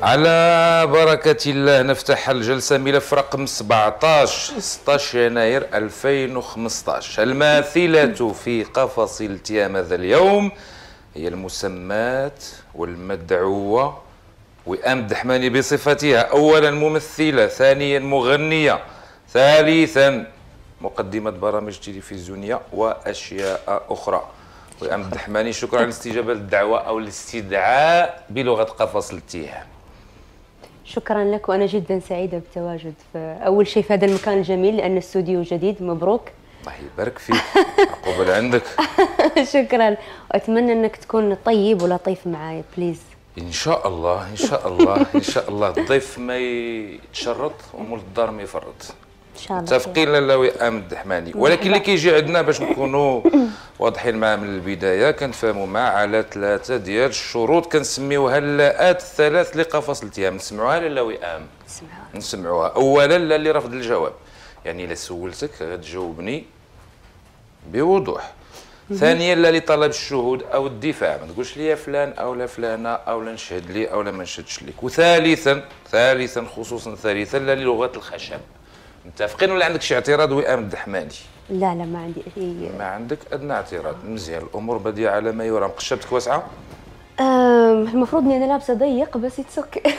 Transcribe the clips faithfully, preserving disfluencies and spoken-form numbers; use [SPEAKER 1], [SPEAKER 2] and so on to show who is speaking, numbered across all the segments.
[SPEAKER 1] على بركة الله نفتح الجلسة ملف رقم سبعطاش ستطاش يناير ألفين وخمسطاش. الماثلة في قفص التيام هذا اليوم هي المسمات والمدعوة وئام الدحماني بصفتها أولا ممثلة، ثانيا مغنية، ثالثا مقدمة برامج تلفزيونية وأشياء أخرى. وئام الدحماني شكرا على الاستجابة للدعوة أو الاستدعاء بلغة قفص التيام.
[SPEAKER 2] شكرا لك، وأنا جدا سعيدة بالتواجد في أول شيء في هذا المكان الجميل لأن الاستوديو جديد. مبروك.
[SPEAKER 1] الله يبارك فيك. عقوبة عندك.
[SPEAKER 2] شكرا، وأتمنى أنك تكون طيب ولطيف معايا بليز.
[SPEAKER 1] إن شاء الله إن شاء الله إن شاء الله. الضيف ما يتشرط ومول الدار ما يفرط.
[SPEAKER 2] إن شاء الله
[SPEAKER 1] متفقين لا وئام الدحماني، ولكن اللي كيجي عندنا باش نكونوا واضحين معاه من البدايه كنتفاهموا معاه على ثلاثه ديال الشروط كنسميوها اللاءات الثلاث لقفص التيام. نسمعوها لا وئام؟
[SPEAKER 2] نسمعوها.
[SPEAKER 1] نسمعوها. اولا لا اللي رفض الجواب، يعني الا سولتك غتجاوبني بوضوح. ثانيا لا لطلب الشهود او الدفاع، ما تقولش لي فلان او لا فلانه او لا نشهد لي او لا ما نشهدش لك. وثالثا ثالثا خصوصا ثالثا لا للغه الخشب. متفقين ولا عندك شي اعتراض وئام الدحماني؟
[SPEAKER 2] لا لا ما عندي اي.
[SPEAKER 1] ما عندك ادنى اعتراض. مزيان، الامور باديه على ما يرام. قشبتك واسعه؟
[SPEAKER 2] أم المفروض اني انا لابسه ضيق بس يتسك.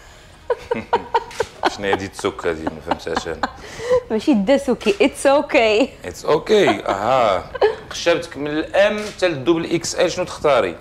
[SPEAKER 1] شنو هي دي تسك هذه؟ ما فهمتهاش انا.
[SPEAKER 2] ماشي داسوكي، اتس اوكي.
[SPEAKER 1] اتس اوكي. اها. قشبتك من الام حتى للدوبل اكس ال، شنو تختاري؟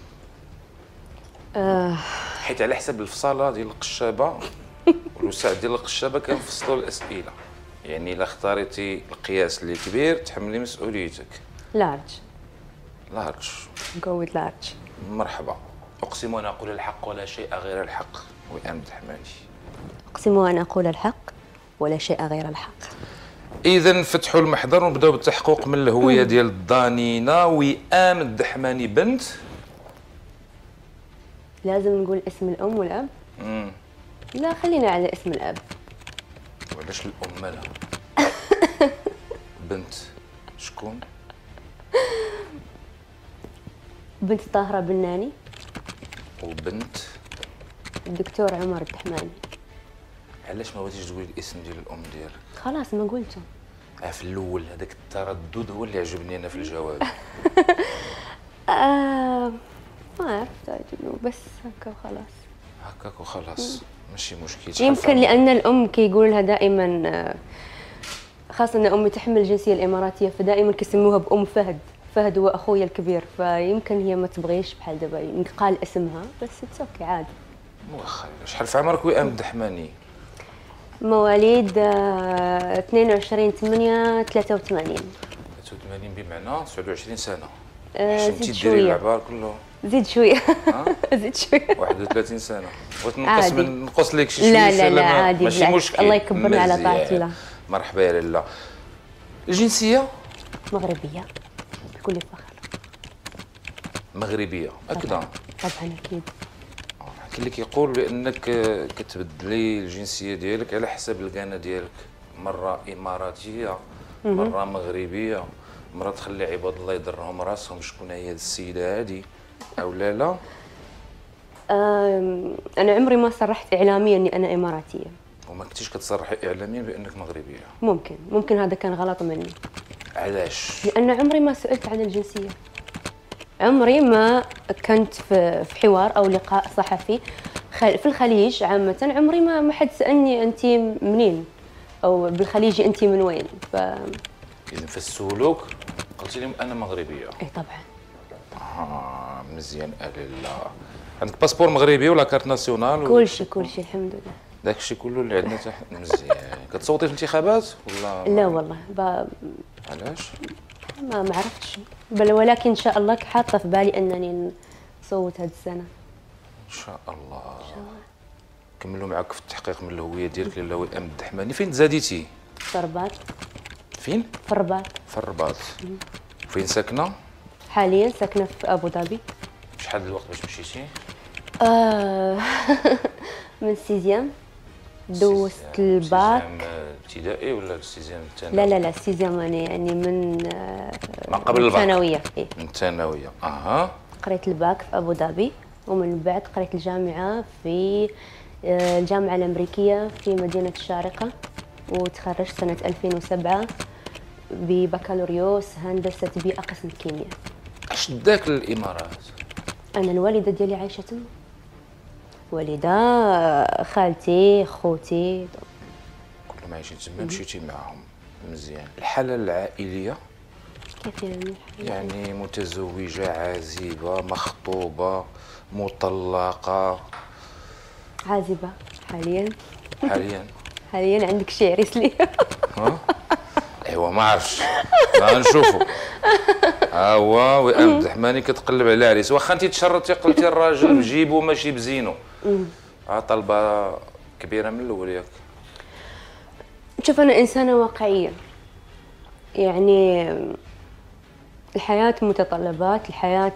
[SPEAKER 2] أه
[SPEAKER 1] حيت على حسب الفصاله ديال القشابه والوسع ديال القشابه كنفصلوا الاسئله. يعني الا اختاريتي القياس اللي كبير تحملي مسؤوليتك.
[SPEAKER 2] لارج.
[SPEAKER 1] لارج.
[SPEAKER 2] جو وذ لارج.
[SPEAKER 1] مرحبا. اقسم وانا اقول الحق ولا شيء غير الحق. وئام الدحماني.
[SPEAKER 2] اقسم وانا اقول الحق ولا شيء غير الحق.
[SPEAKER 1] اذا فتحوا المحضر ونبداو بالتحقق من الهويه ديال الضانينه وئام الدحماني بنت.
[SPEAKER 2] لازم نقول اسم الام والاب؟
[SPEAKER 1] امم
[SPEAKER 2] لا خلينا على اسم الاب.
[SPEAKER 1] وعلاش الام مالها؟ بنت شكون؟
[SPEAKER 2] بنت طاهرة بناني.
[SPEAKER 1] وبنت
[SPEAKER 2] الدكتور عمر الدحماني.
[SPEAKER 1] علاش ما بغيتيش تقولي الاسم ديال الام ديالك؟
[SPEAKER 2] خلاص ما قلته.
[SPEAKER 1] اه في الاول هذاك التردد هو اللي عجبني انا في الجواب.
[SPEAKER 2] آه ما عرفت انه بس هكا وخلاص.
[SPEAKER 1] هكاك وخلاص ماشي مشكل.
[SPEAKER 2] يمكن لان الام كيقول لها دائما، خاصه ان امي تحمل الجنسيه الاماراتيه فدائما كيسموها بام فهد. فهد هو اخويا الكبير، فيمكن هي ما تبغيش بحال دابا ينقال اسمها بس اتس عادي.
[SPEAKER 1] واخا. شحال في عمرك وئام الدحماني؟
[SPEAKER 2] مواليد اثنين وعشرين ثمانية ثلاثة وثمانين.
[SPEAKER 1] ثلاثة وثمانين بمعنى تسعة وعشرين سنه.
[SPEAKER 2] آه
[SPEAKER 1] حشمتي ديري العبار كله.
[SPEAKER 2] زيد شويه. زيد شويه.
[SPEAKER 1] واحد وثلاثين سنه. بغيت نقص من نقص لك شي شويه.
[SPEAKER 2] لا لا لا عادي
[SPEAKER 1] ماشي مشكل.
[SPEAKER 2] الله يكبرنا على طاعة الله.
[SPEAKER 1] مرحبا يا لاله. الجنسيه؟
[SPEAKER 2] مغربيه بكل فخر.
[SPEAKER 1] مغربيه اكيد. طبعا
[SPEAKER 2] اكيد.
[SPEAKER 1] كاين اللي كيقول بانك كتبدلي الجنسيه ديالك على حسب الكانه ديالك، مره اماراتيه مره مغربيه، مره تخلي عباد الله يضرهم راسهم شكون هي السيده هذه او لا لا.
[SPEAKER 2] انا عمري ما صرحت اعلاميا اني انا اماراتيه.
[SPEAKER 1] وما كنتيش كتصرحي اعلاميا بانك مغربيه؟
[SPEAKER 2] ممكن ممكن هذا كان غلط مني.
[SPEAKER 1] علاش؟
[SPEAKER 2] لان عمري ما سئلت عن الجنسيه. عمري ما كنت في حوار او لقاء صحفي في الخليج عامه، عمري ما ما حد سالني انت منين او بالخليج انت من وين. ف
[SPEAKER 1] اذا في السلوك قلتي لهم انا مغربيه؟
[SPEAKER 2] اي طبعا.
[SPEAKER 1] اه مزيان. الله. عندك باسبور مغربي ولا كارت ناسيونال؟
[SPEAKER 2] كل شيء كل شيء الحمد لله.
[SPEAKER 1] داك الشيء كله اللي عندنا تحت. مزيان. كتصوتي في الانتخابات ولا؟
[SPEAKER 2] لا والله. ب...
[SPEAKER 1] علاش؟
[SPEAKER 2] ما ما عرفتش، بل ولكن ان شاء الله حاطه في بالي انني نصوت هذه السنه.
[SPEAKER 1] ان شاء الله. ان شاء الله. كملوا معاك في التحقيق من الهويه ديالك لاله وئام الدحماني. فين تزاديتي؟
[SPEAKER 2] في الرباط.
[SPEAKER 1] فين؟
[SPEAKER 2] في الرباط.
[SPEAKER 1] في الرباط. فين ساكنه؟
[SPEAKER 2] حاليا ساكنه في ابو ظبي.
[SPEAKER 1] شحال الوقت باش مشيتي؟
[SPEAKER 2] آه من سيزيام دوزت الباك.
[SPEAKER 1] ابتدائي ولا السيزيام الثانوي؟
[SPEAKER 2] لا لا لا السيزيام يعني يعني من
[SPEAKER 1] ما قبل الباك.
[SPEAKER 2] الثانويه. إيه؟
[SPEAKER 1] من الثانويه. اها.
[SPEAKER 2] قريت الباك في ابو ظبي ومن بعد قريت الجامعه في آه، الجامعة الأمريكية في مدينة الشارقة، وتخرجت سنة ألفين وسبعة ببكالوريوس هندسة بيئة قسم الكيمياء.
[SPEAKER 1] اش داك للامارات؟
[SPEAKER 2] أنا الوالدة ديالي عايشة تما، والدة خالتي خوتي.
[SPEAKER 1] كلهم عايشين تما مشيتي معاهم، مزيان. الحالة العائلية
[SPEAKER 2] كيف يعني؟
[SPEAKER 1] يعني متزوجة، عازبة، مخطوبة، مطلقة؟
[SPEAKER 2] عازبة حاليا.
[SPEAKER 1] حاليا
[SPEAKER 2] حاليا عندك شي عريس لي؟
[SPEAKER 1] ها؟ ايوا ما عرفتش، ما نشوفوا. ها هو وئام الدحماني كتقلب على عريس، واخا انت تشرطتي قلتي الراجل بجيبو ماشي بزينو. ها طلبة كبيرة من الاول ياك؟
[SPEAKER 2] شوف أنا إنسانة واقعية، يعني الحياة متطلبات، الحياة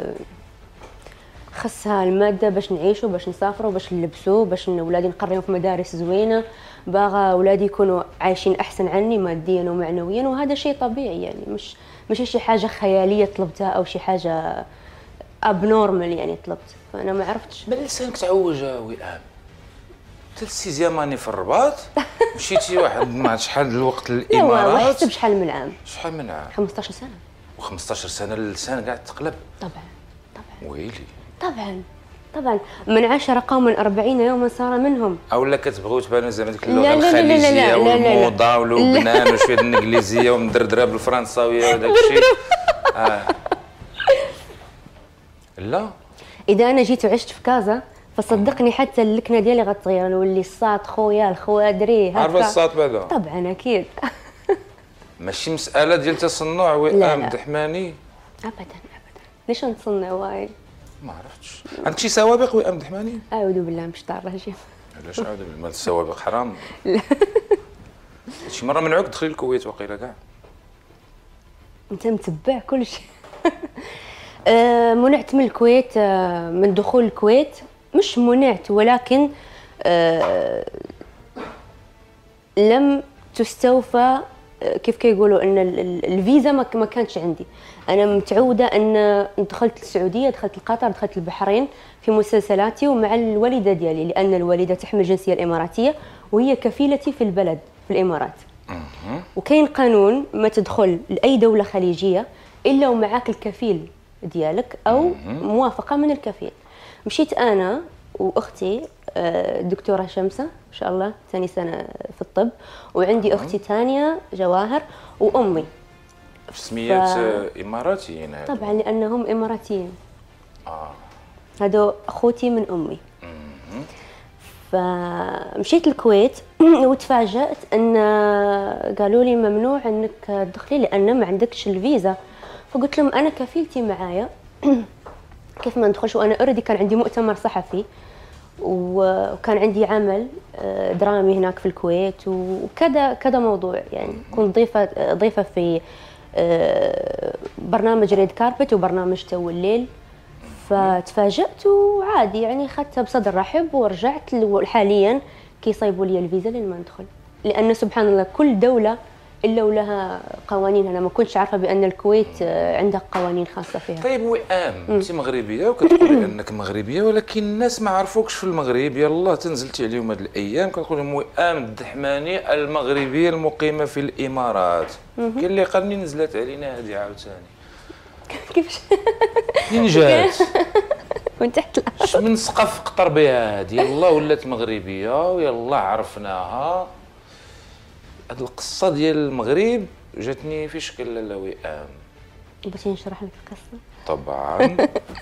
[SPEAKER 2] خصها المادة باش نعيشوا، باش نسافروا، باش نلبسوا، باش أولادي نقريهم في مدارس زوينة، باغا أولادي يكونوا عايشين أحسن عني ماديا ومعنويا، وهذا شيء طبيعي يعني، مش مش شي حاجة خيالية طلبتها أو شي حاجة ابنورمال يعني طلبت، فأنا ما عرفتش.
[SPEAKER 1] بل لسانك تعوجة وئام، ثلاث سيزيام اني في الرباط، مشيتي واحد ما شحال الوقت للامارات.
[SPEAKER 2] لا حسب شحال من عام؟
[SPEAKER 1] شحال من عام؟
[SPEAKER 2] خمسطاش سنة.
[SPEAKER 1] و15 سنة اللسان قاعد تقلب؟
[SPEAKER 2] طبعا طبعا.
[SPEAKER 1] ويلي.
[SPEAKER 2] طبعا طبعا. من عشر قوما أربعين يوما صار منهم.
[SPEAKER 1] اولا كتبغيو تبانوا زعما ديك اللغه الخليجيه والموضه ولبنان وشويه الانجليزيه ومدردره بالفرنساويه وداك الشيء. آه. لا
[SPEAKER 2] اذا انا جيت وعشت في كازا فصدقني حتى اللكنه ديالي غتغير، نولي الصاط خويا الخوادري.
[SPEAKER 1] عارفه الصاط بعدا؟
[SPEAKER 2] طبعا اكيد.
[SPEAKER 1] ماشي مساله ديال تصنع وئام الدحماني؟
[SPEAKER 2] ابدا ابدا. ليش نتصنع واي؟
[SPEAKER 1] ما عرفتش. عندك شي سوابق وئام الدحماني؟
[SPEAKER 2] اعوذ بالله مش طار رجيم.
[SPEAKER 1] علاش اعوذ بالله؟ السوابق حرام؟ لا. شي مره منعوك تدخلي الكويت وقيله كاع؟
[SPEAKER 2] انت متبع كل شيء. آه منعت من الكويت، آه من دخول الكويت، مش منعت ولكن آه لم تستوفى. كيف كيقولوا ان الفيزا ما كانتش عندي. انا متعوده ان دخلت السعوديه، دخلت قطر، دخلت البحرين في مسلسلاتي ومع الوالده ديالي، لان الوالده تحمل الجنسيه الاماراتيه وهي كفيلتي في البلد في الامارات. وكاين قانون ما تدخل لاي دوله خليجيه الا ومعاك الكفيل ديالك او موافقه من الكفيل. مشيت انا واختي الدكتوره شمسه ان شاء الله ثاني سنه في الطب، وعندي اختي ثانيه جواهر، وامي.
[SPEAKER 1] سميات ف... اماراتيين هادو؟
[SPEAKER 2] طبعا لانهم اماراتيين.
[SPEAKER 1] اه
[SPEAKER 2] هادو اخوتي من امي. فمشيت الكويت وتفاجأت ان قالوا لي ممنوع انك تدخلي لان ما عندكش الفيزا. فقلت لهم انا كفيلتي معايا كيف ما ندخلش، وانا اوريدي كان عندي مؤتمر صحفي وكان عندي عمل درامي هناك في الكويت وكذا كذا موضوع، يعني كنت ضيفه ضيفه في برنامج ريد كاربت وبرنامج تو الليل. فتفاجأت وعادي يعني اخذتها بصدر رحب ورجعت. حاليا كيصيبوا لي الفيزا لين ما ندخل، لان سبحان الله كل دوله الا ولها قوانين. انا ما كنتش عارفه بان الكويت عندها قوانين خاصه فيها.
[SPEAKER 1] طيب وئام انت مغربيه وكتقولي انك مغربيه، ولكن الناس ما عرفوكش في المغرب، يلاه تنزلتي عليهم هاد الايام كتقول لهم وئام الدحماني المغربيه المقيمه في الامارات. كاين اللي قال لي نزلت علينا هذه عاوتاني.
[SPEAKER 2] كيفاش؟
[SPEAKER 1] منين جات؟
[SPEAKER 2] من تحت الارض.
[SPEAKER 1] من سقف قطر بها هذه، يلاه ولات مغربيه ويلاه عرفناها. هاد القصه ديال المغرب جاتني في شكل لاله وئام.
[SPEAKER 2] بغيتي نشرح لك القصه؟
[SPEAKER 1] طبعا.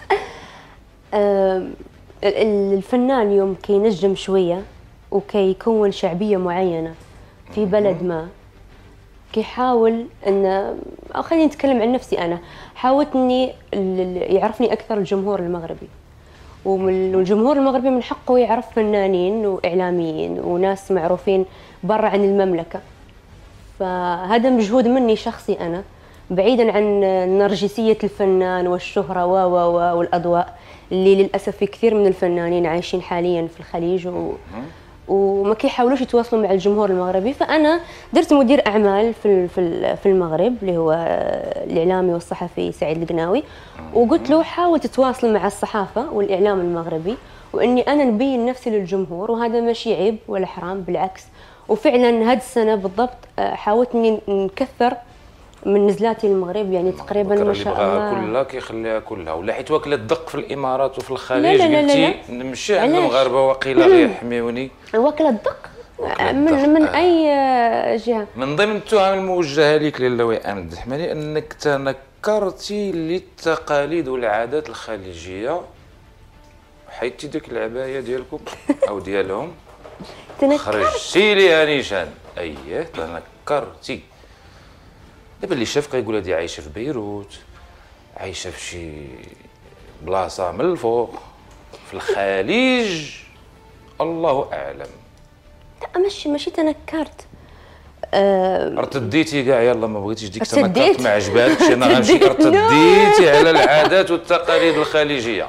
[SPEAKER 2] الفنان يوم كينجم شويه وكيكون شعبيه معينه في بلد ما، كيحاول ان او خليني نتكلم عن نفسي، انا حاولت اني يعرفني اكثر الجمهور المغربي، والجمهور المغربي من حقه يعرف فنانين واعلاميين وناس معروفين برا عن المملكه. فهذا مجهود مني شخصي انا، بعيدا عن نرجسيه الفنان والشهره و و والاضواء اللي للاسف في كثير من الفنانين عايشين حاليا في الخليج و وما كيحاولوش يتواصلوا مع الجمهور المغربي. فانا درت مدير اعمال في في في المغرب اللي هو الاعلامي والصحفي سعيد القناوي، وقلت له حاول تتواصل مع الصحافه والاعلام المغربي، واني انا نبين نفسي للجمهور، وهذا ماشي عيب ولا حرام، بالعكس. وفعلا هذه السنه بالضبط حاولت اني نكثر من نزلاتي للمغرب، يعني تقريبا ما شاء الله
[SPEAKER 1] كلها كيخليها كلها، ولا حيت واكله الدق في الامارات وفي الخليج
[SPEAKER 2] لا لا لا لا
[SPEAKER 1] قلتي نمشي عند المغاربه واقيلا غيحميوني.
[SPEAKER 2] واكله الدق من من آه. اي جهه.
[SPEAKER 1] من ضمن التهم الموجهه لك لاله امل الدحماني انك تنكرتي للتقاليد والعادات الخليجيه، حيدتي ديك العبايه ديالكم او ديالهم خرجتي ليها نيشان. اييه تنكرتي. دابا اللي شاف كيقول هادي عايشه في بيروت، عايشه في شي بلاصه من الفوق في الخليج، الله اعلم.
[SPEAKER 2] لا ماشي ماشي تنكرت. أه
[SPEAKER 1] ارتديتي كاع، يلا ما بغيتيش ديك تنكرت ما عجباتكش، انا غنمشي ارتديتي على العادات والتقاليد الخليجيه.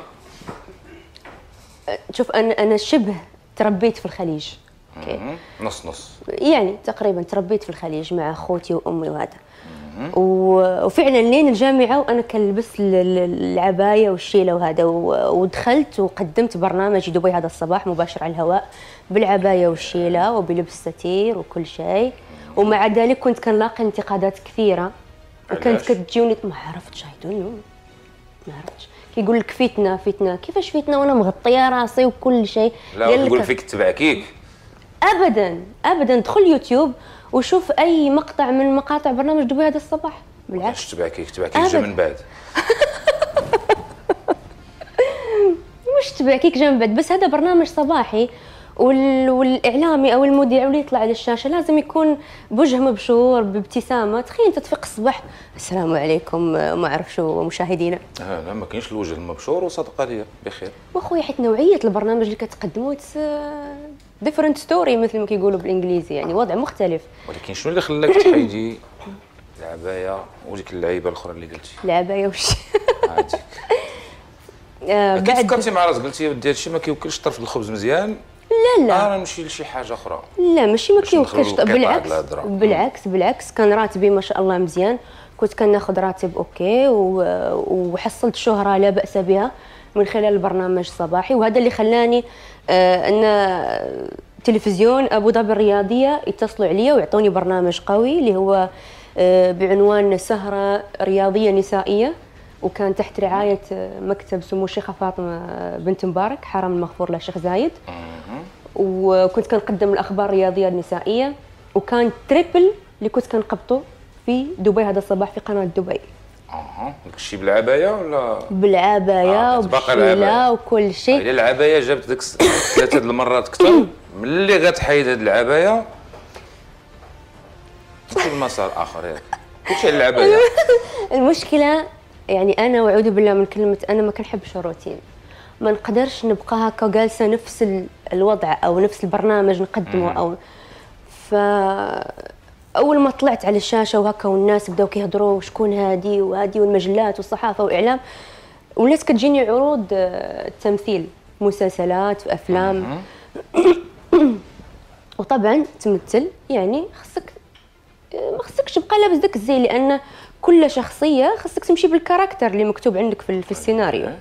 [SPEAKER 2] شوف انا انا شبه تربيت في الخليج. اوكي
[SPEAKER 1] نص نص
[SPEAKER 2] يعني تقريبا تربيت في الخليج مع اخوتي وامي وهذا. وفعلا لين الجامعه وانا كنلبس العبايه والشيله وهذا، ودخلت وقدمت برنامج دبي هذا الصباح مباشر على الهواء بالعبايه والشيله وبلبس ستير وكل شيء، ومع ذلك كنت كنلاقي انتقادات كثيره، وكانت كتجيوني ما عرفتش هيدونو ما عرفتش كيقول لك فتنه فتنه. كيفاش فتنه وانا مغطيه راسي وكل شيء؟
[SPEAKER 1] لا يقول فيك تبعكيك
[SPEAKER 2] ابدا ابدا. دخل يوتيوب وشوف اي مقطع من مقاطع برنامج دبي هذا الصباح. بالعكس
[SPEAKER 1] تبعكيك تبعكيك جا من بعد
[SPEAKER 2] مش تبعكيك جا من بعد، بس هذا برنامج صباحي، وال... والاعلامي او المذيع اللي يطلع على الشاشه لازم يكون بوجه مبشور بابتسامه. تخيل انت تفيق الصباح السلام عليكم ما اعرف شو مشاهدينا.
[SPEAKER 1] اه لا ما كاينش الوجه المبشور وصدقه ليا بخير.
[SPEAKER 2] واخويا حيت نوعيه البرنامج اللي كتقدموا ديفرنت ستوري مثل ما كيقولوا بالانجليزي، يعني وضع مختلف.
[SPEAKER 1] ولكن شنو اللي خلاك تحيدي العبايه وديك اللعيبه الاخرى اللي قلتي؟
[SPEAKER 2] العبايه وش
[SPEAKER 1] هذيك آه بعد فكرتي مع راسك قلتي ودي هادشي ما كيوكلش طرف الخبز مزيان.
[SPEAKER 2] لا لا
[SPEAKER 1] انا نمشي لشي حاجه اخرى.
[SPEAKER 2] لا ماشي ما كيوكلش، بالعكس بالعكس بالعكس كان راتبي ما شاء الله مزيان، كنت كناخذ راتب اوكي، وحصلت شهره لا باس بها من خلال البرنامج الصباحي. وهذا اللي خلاني آه ان تلفزيون ابو ظبي الرياضيه يتصلوا عليا ويعطوني برنامج قوي اللي هو آه بعنوان سهره رياضيه نسائيه، وكان تحت رعايه مكتب سمو الشيخه فاطمه بنت مبارك حرم المغفور لها الشيخ زايد. وكنت كنقدم الاخبار الرياضيه النسائيه، وكان تريبل اللي كنت كنقبطه في دبي هذا الصباح في قناه دبي.
[SPEAKER 1] اها داكشي بالعبايه ولا
[SPEAKER 2] بالعبايه آه وبالشيله وكل شيء.
[SPEAKER 1] الا العبايه جابت ديك ثلاثه المرات اكثر ملي غتحيد هاد العبايه تدخل مسار اخر. ياك كلشي على العبايه.
[SPEAKER 2] المشكله يعني انا واعوذ بالله من كلمه انا ما كنحبش الروتين، ما نقدرش نبقى هكا جالسه نفس الوضع او نفس البرنامج نقدمه. او ف اول ما طلعت على الشاشه وهكا والناس بداو كيهضروا شكون هادي وهادي والمجلات والصحافه واعلام، ولات كتجيني عروض تمثيل مسلسلات في افلام. وطبعا تمثل يعني خصك ما خصكش تبقى لابس داك الزي، لان كل شخصيه خصك تمشي بالكاركتر اللي مكتوب عندك في, في السيناريو.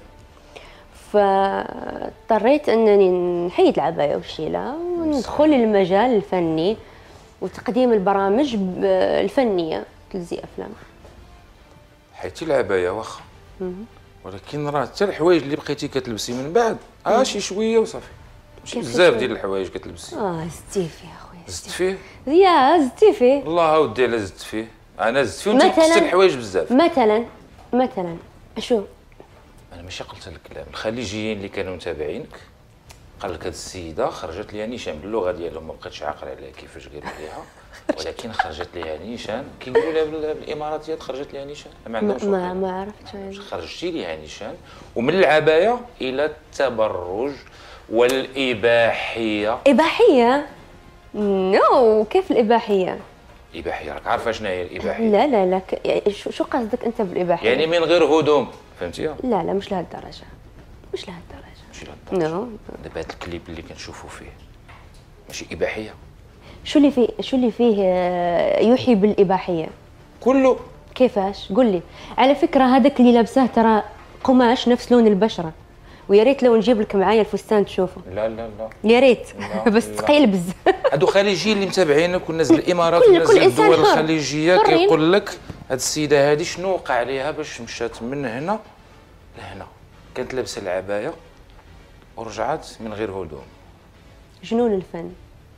[SPEAKER 2] فاضطريت انني نحيد العبايه والشيله وندخل المجال الفني وتقديم البرامج الفنيه تلزي افلام.
[SPEAKER 1] حيتي العبايه واخا، ولكن راه حتى الحوايج اللي بقيتي كتلبسي من بعد اه شي شويه وصافي، ماشي بزاف ديال الحوايج كتلبسي.
[SPEAKER 2] اه زدتي فيه اخويا
[SPEAKER 1] زدت فيه
[SPEAKER 2] يا زدتي فيه
[SPEAKER 1] الله اودي على زدت فيه. انا زدت فيه وانت قصتي الحوايج بزاف.
[SPEAKER 2] مثلا مثلا شو
[SPEAKER 1] انا ماشي قلت لك لا، الخليجيين اللي كانوا متابعينك قال لك هاد السيده خرجت ليها نيشان باللغه ديالهم، ما بقيتش عاقل عليها كيفاش قالوا ليها، ولكن خرجت ليها نيشان كيقولوا لها بالاماراتيات خرجت ليها نيشان. ما عندهمش
[SPEAKER 2] ما, ما عرفتش.
[SPEAKER 1] خرجتي ليها نيشان، ومن العبايه الى التبرج والاباحيه.
[SPEAKER 2] اباحيه؟ نو no. كيف الاباحيه؟
[SPEAKER 1] اباحيه راك عارفه شنو هي الاباحيه؟
[SPEAKER 2] لا لا لا ك... شو قصدك انت بالاباحيه؟
[SPEAKER 1] يعني من غير هدوم، فهمتي؟
[SPEAKER 2] لا لا مش لهالدرجه، مش لهالدرجه
[SPEAKER 1] ماشي لهالدرجه.
[SPEAKER 2] نو
[SPEAKER 1] دابا هاد الكليب اللي كنشوفوا فيه ماشي اباحيه.
[SPEAKER 2] شو اللي فيه شو اللي فيه آه، يوحي بالاباحيه؟
[SPEAKER 1] كله.
[SPEAKER 2] كيفاش؟ قل لي. على فكره هذاك اللي لابساه ترى قماش نفس لون البشره، ويا ريت لو نجيب لك معايا الفستان تشوفه.
[SPEAKER 1] لا لا لا
[SPEAKER 2] يا ريت بس
[SPEAKER 1] لا.
[SPEAKER 2] ثقيل بزاف.
[SPEAKER 1] هادو خليجيين اللي متابعينك والناس ديال الامارات
[SPEAKER 2] كل-
[SPEAKER 1] والناس
[SPEAKER 2] كل
[SPEAKER 1] ديال
[SPEAKER 2] إنسان
[SPEAKER 1] الدول
[SPEAKER 2] حر.
[SPEAKER 1] الخليجيه
[SPEAKER 2] حرين.
[SPEAKER 1] كيقول لك هاد السيده هادي شنو وقع عليها باش مشات من هنا لهنا، كانت لابسه العبايه ورجعت من غير هدوم.
[SPEAKER 2] جنون الفن.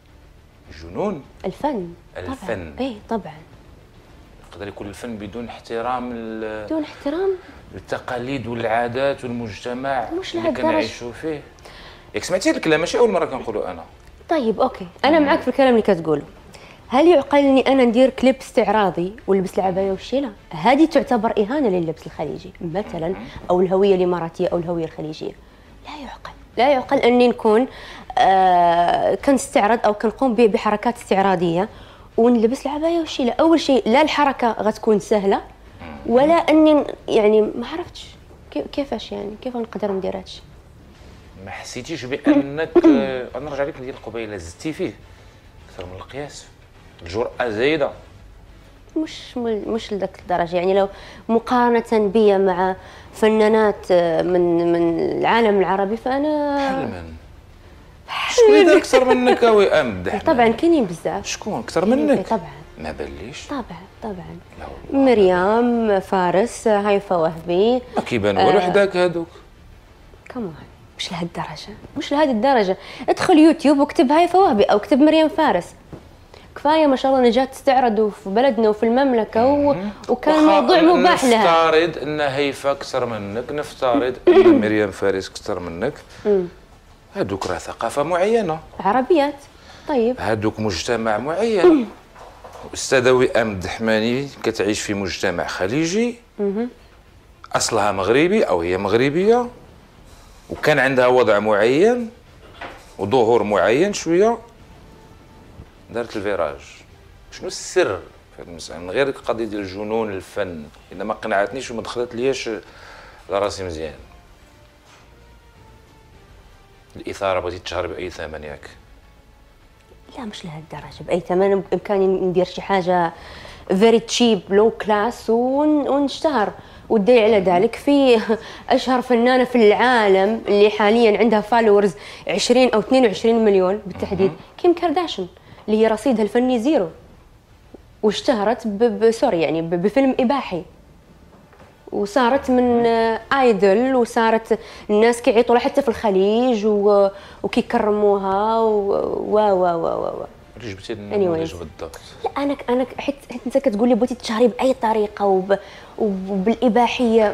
[SPEAKER 1] جنون
[SPEAKER 2] الفن.
[SPEAKER 1] الفن.
[SPEAKER 2] ايه طبعا.
[SPEAKER 1] يقدر يكون الفن بدون احترام ال-
[SPEAKER 2] بدون احترام.
[SPEAKER 1] التقاليد والعادات والمجتمع
[SPEAKER 2] مش
[SPEAKER 1] اللي
[SPEAKER 2] لهالدرجة.
[SPEAKER 1] كنعيشوا فيه. ياك سمعتي الكلام ماشي اول مره كنقولوا انا.
[SPEAKER 2] طيب اوكي، انا معك في الكلام اللي كتقوله. هل يعقل اني انا ندير كليب استعراضي ولبس العبايه والشيله؟ هذه تعتبر اهانه لللبس الخليجي مثلا، او الهويه الاماراتيه او الهويه الخليجيه. لا يعقل، لا يعقل اني نكون آه كنستعرض او كنقوم ب- بحركات استعراضيه ونلبس العبايه والشيله. اول شيء لا الحركه غتكون سهله، ولا اني يعني ما عرفتش كيف- كيفاش يعني كيف نقدر ندير هادشي.
[SPEAKER 1] ما حسيتيش بانك آه، انا نرجع لك ديال قبيله زدتي فيه اكثر من القياس، الجرأه زايده؟
[SPEAKER 2] مش مش لذاك الدرجه، يعني لو مقارنه بي مع فنانات من من العالم العربي فانا
[SPEAKER 1] بحال من؟ شكون اللي دار اكثر منك اوي امدح؟
[SPEAKER 2] طبعا كاينين بزاف.
[SPEAKER 1] شكون اكثر
[SPEAKER 2] كاينين
[SPEAKER 1] منك؟
[SPEAKER 2] طبعا
[SPEAKER 1] ما بليش.
[SPEAKER 2] طبعا طبعا.
[SPEAKER 1] لا والله.
[SPEAKER 2] مريم فارس، هيفا وهبي.
[SPEAKER 1] ما كيبانوا والو
[SPEAKER 2] آه.
[SPEAKER 1] حداك هادوك.
[SPEAKER 2] كمان مش لهالدرجه، مش لهذه الدرجه. ادخل يوتيوب واكتب هيفا وهبي او اكتب مريم فارس. كفايه ما شاء الله نجات تستعرض في بلدنا وفي المملكه و... وكان
[SPEAKER 1] وخا
[SPEAKER 2] الموضوع مباح لها.
[SPEAKER 1] نفترض ان هيفا اكثر منك، نفترض ان مريم فارس اكثر منك، هادوك راه ثقافه معينه،
[SPEAKER 2] عربيات. طيب
[SPEAKER 1] هادوك مجتمع معين. استاذه وئام الدحماني كتعيش في مجتمع خليجي، اصلها مغربي او هي مغربيه، وكان عندها وضع معين وظهور معين، شويه دارت الفيراج. شنو السر في هذه المساله؟ من غير القضيه ديال جنون الفن، اذا ما قنعتنيش وما دخلت لياش لراسي مزيان. الاثاره بغيتي تشهر باي ثمن ياك؟
[SPEAKER 2] لا مش لهالدرجه، باي ثمن. بامكاني ندير شي حاجه فيري تشيب لو كلاس ونشتهر. والدليل على ذلك في اشهر فنانه في العالم اللي حاليا عندها فالورز عشرين او اثنين وعشرين مليون بالتحديد، كيم كارداشيان، اللي هي رصيدها الفني زيرو، واشتهرت بسوري يعني ب- بفيلم اباحي، وصارت من ايدل، وصارت الناس كيعيطوا لها حتى في الخليج و... وكيكرموها و و و و, و.
[SPEAKER 1] اللي جبتي النموذج
[SPEAKER 2] Anyways.
[SPEAKER 1] بالضبط.
[SPEAKER 2] لا انا انا حيت حيت انت كتقول لي بغيتي تشهري باي طريقه وب... وبالاباحيه.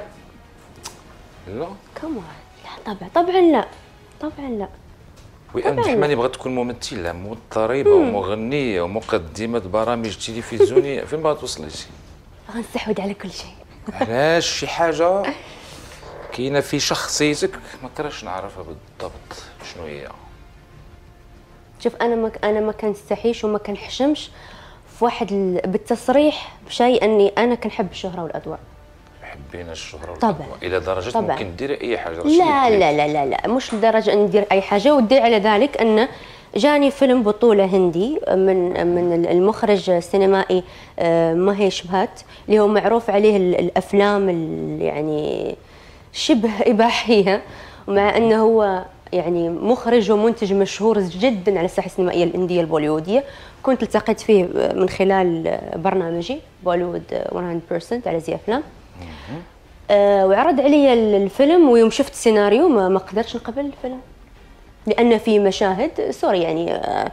[SPEAKER 1] لا
[SPEAKER 2] كمان لا طبعا طبعا لا طبعا لا.
[SPEAKER 1] وئام
[SPEAKER 2] طبعاً.
[SPEAKER 1] الدحماني بغات تكون ممثله مضطربه ومغنيه ومقدمه برامج تلفزيونيه، فين بغات توصلي؟
[SPEAKER 2] غنستحوذ على كل شيء.
[SPEAKER 1] علاش شي حاجه كاينه في شخصيتك ما كرهش نعرفها بالضبط شنو هي؟
[SPEAKER 2] شوف انا ما انا ما كنستحيش وما كنحشمش في واحد ال... بالتصريح بشيء اني انا كنحب الشهره والاضواء.
[SPEAKER 1] حبينا الشهره
[SPEAKER 2] طبعاً.
[SPEAKER 1] والأضواء. الى درجه
[SPEAKER 2] طبعاً.
[SPEAKER 1] ممكن ديري اي حاجه.
[SPEAKER 2] لا لا لا لا لا مش لدرجه ان ندير اي حاجه. والدليل على ذلك ان جاني فيلم بطوله هندي من من المخرج السينمائي آه، ماهيش بهات، اللي هو معروف عليه ال- الافلام ال- يعني شبه اباحيه، ومع انه هو يعني مخرج ومنتج مشهور جدا على الساحه السينمائيه الهنديه البوليوديه. كنت التقيت فيه من خلال برنامجي بوليوود مية بالمية على زي افلام. آه وعرض علي الفيلم، ويوم شفت السيناريو ما, ما قدرتش نقبل الفيلم، لان في مشاهد سوري يعني آه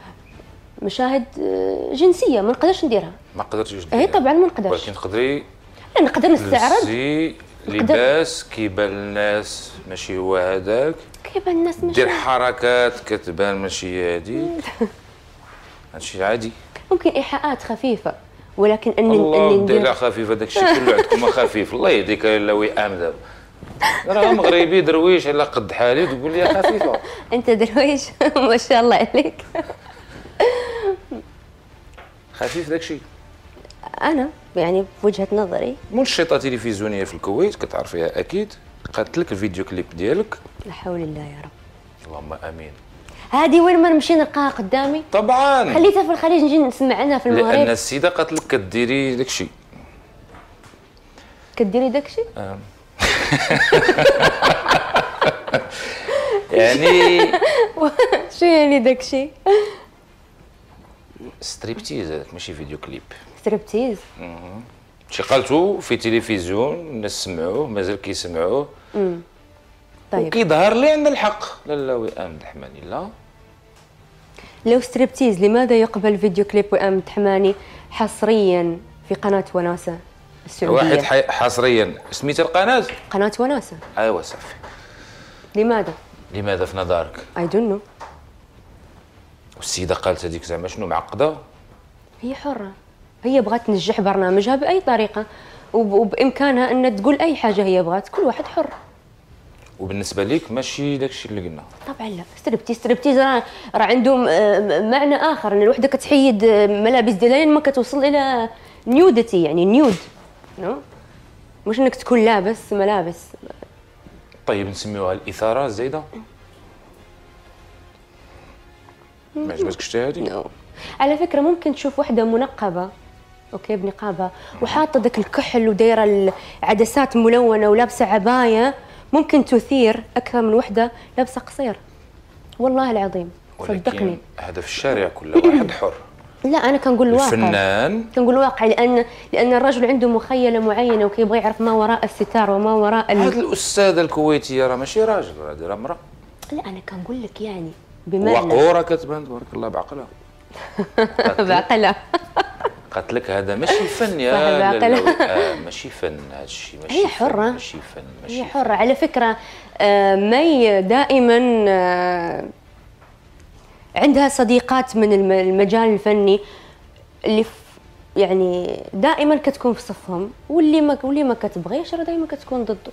[SPEAKER 2] مشاهد آه جنسيه ما نقدرش نديرها.
[SPEAKER 1] ما قدرتيش
[SPEAKER 2] اي طبعا ما نقدرش.
[SPEAKER 1] ولكن تقدري
[SPEAKER 2] لا نقدر نستعرض.
[SPEAKER 1] تلبسي لباس كيبان الناس ماشي هو هذاك،
[SPEAKER 2] كيف الناس مش
[SPEAKER 1] دير حركات كتبان ماشي هادي، هادشي عادي.
[SPEAKER 2] ممكن ايحاءات خفيفه، ولكن اني
[SPEAKER 1] الله
[SPEAKER 2] اني
[SPEAKER 1] ندير
[SPEAKER 2] ندير
[SPEAKER 1] خفيف، هذاك الشيء كله عندكم خفيف. الله يهديك الا وئام دابا راه مغربي درويش على قد حالي وتقول لي خفيفه.
[SPEAKER 2] انت درويش ما شاء الله عليك.
[SPEAKER 1] خفيف داك الشيء.
[SPEAKER 2] انا يعني بوجهه نظري
[SPEAKER 1] منشطه تلفزيونيه في الكويت كتعرفيها اكيد، قالت لك الفيديو كليب ديالك.
[SPEAKER 2] لا حول الله يا رب.
[SPEAKER 1] اللهم امين.
[SPEAKER 2] هذه وين ما نمشي نلقاها قدامي.
[SPEAKER 1] طبعا
[SPEAKER 2] خليتها في الخليج نجي نسمع عنها في المغرب.
[SPEAKER 1] لان السيده قالت لك كديري داكشي.
[SPEAKER 2] كديري داكشي؟
[SPEAKER 1] آه. يعني
[SPEAKER 2] شو يعني داكشي؟
[SPEAKER 1] ستريبتيز هذاك ماشي فيديو كليب.
[SPEAKER 2] ستريبتيز؟
[SPEAKER 1] شي قالتو في تلفزيون الناس سمعوه مازال كيسمعوه.
[SPEAKER 2] امم طيب
[SPEAKER 1] وكيظهر لي عندنا الحق. لا لا وئام الدحماني لا.
[SPEAKER 2] لو ستريبتيز لماذا يقبل فيديو كليب وئام الدحماني حصريا في قناة وناسة السعودية؟
[SPEAKER 1] واحد حي... حصريا سميت القناة؟
[SPEAKER 2] قناة وناسة.
[SPEAKER 1] ايوا صافي.
[SPEAKER 2] لماذا؟
[SPEAKER 1] لماذا في نظرك؟
[SPEAKER 2] اي دون نو.
[SPEAKER 1] والسيدة قالت هذيك زعما شنو معقدة؟
[SPEAKER 2] هي حرة، هي بغات تنجح برنامجها بأي طريقة وب... وبإمكانها أن تقول أي حاجة هي بغات، كل واحد حر.
[SPEAKER 1] وبالنسبة ليك ماشي داكشي اللي قلنا؟
[SPEAKER 2] طبعا لا، ستريبتيز ستريبتيز راه راه عندهم معنى آخر، أن الوحدة كتحيد ملابس ديالها لين ما كتوصل إلى نيودتي، يعني نيود نو مش أنك تكون لابس ملابس.
[SPEAKER 1] طيب نسميوها الإثارة الزايدة؟ ما عجبتكش حتى هادي؟
[SPEAKER 2] نو. على فكرة ممكن تشوف وحدة منقبة اوكي بنقابها وحاطه ذاك الكحل ودايره العدسات ملونه ولابسه عبايه، ممكن تثير اكثر من وحده لابسه قصير. والله العظيم صدقني.
[SPEAKER 1] هذا في الشارع كله واحد حر.
[SPEAKER 2] لا انا كنقول الواقع.
[SPEAKER 1] الفنان
[SPEAKER 2] كنقول الواقع لان لان الرجل عنده مخيله معينه وكيبغى يعرف ما وراء الستار وما وراء ال...
[SPEAKER 1] هذه الاستاذه الكويتيه راه ماشي راجل، راه امراه.
[SPEAKER 2] لا انا كنقول لك يعني بمعنى
[SPEAKER 1] وقوره كتبان تبارك الله بعقلها.
[SPEAKER 2] بعقلها.
[SPEAKER 1] قالت لك هذا ماشي فن يا لا ماشي فن، هذا الشيء ماشي
[SPEAKER 2] هي حرة
[SPEAKER 1] فن ماشي فن ماشي
[SPEAKER 2] هي حرة. على فكرة مي دائما عندها صديقات من المجال الفني اللي يعني دائما كتكون في صفهم، واللي ما واللي ما كتبغيش راه دائما كتكون ضده.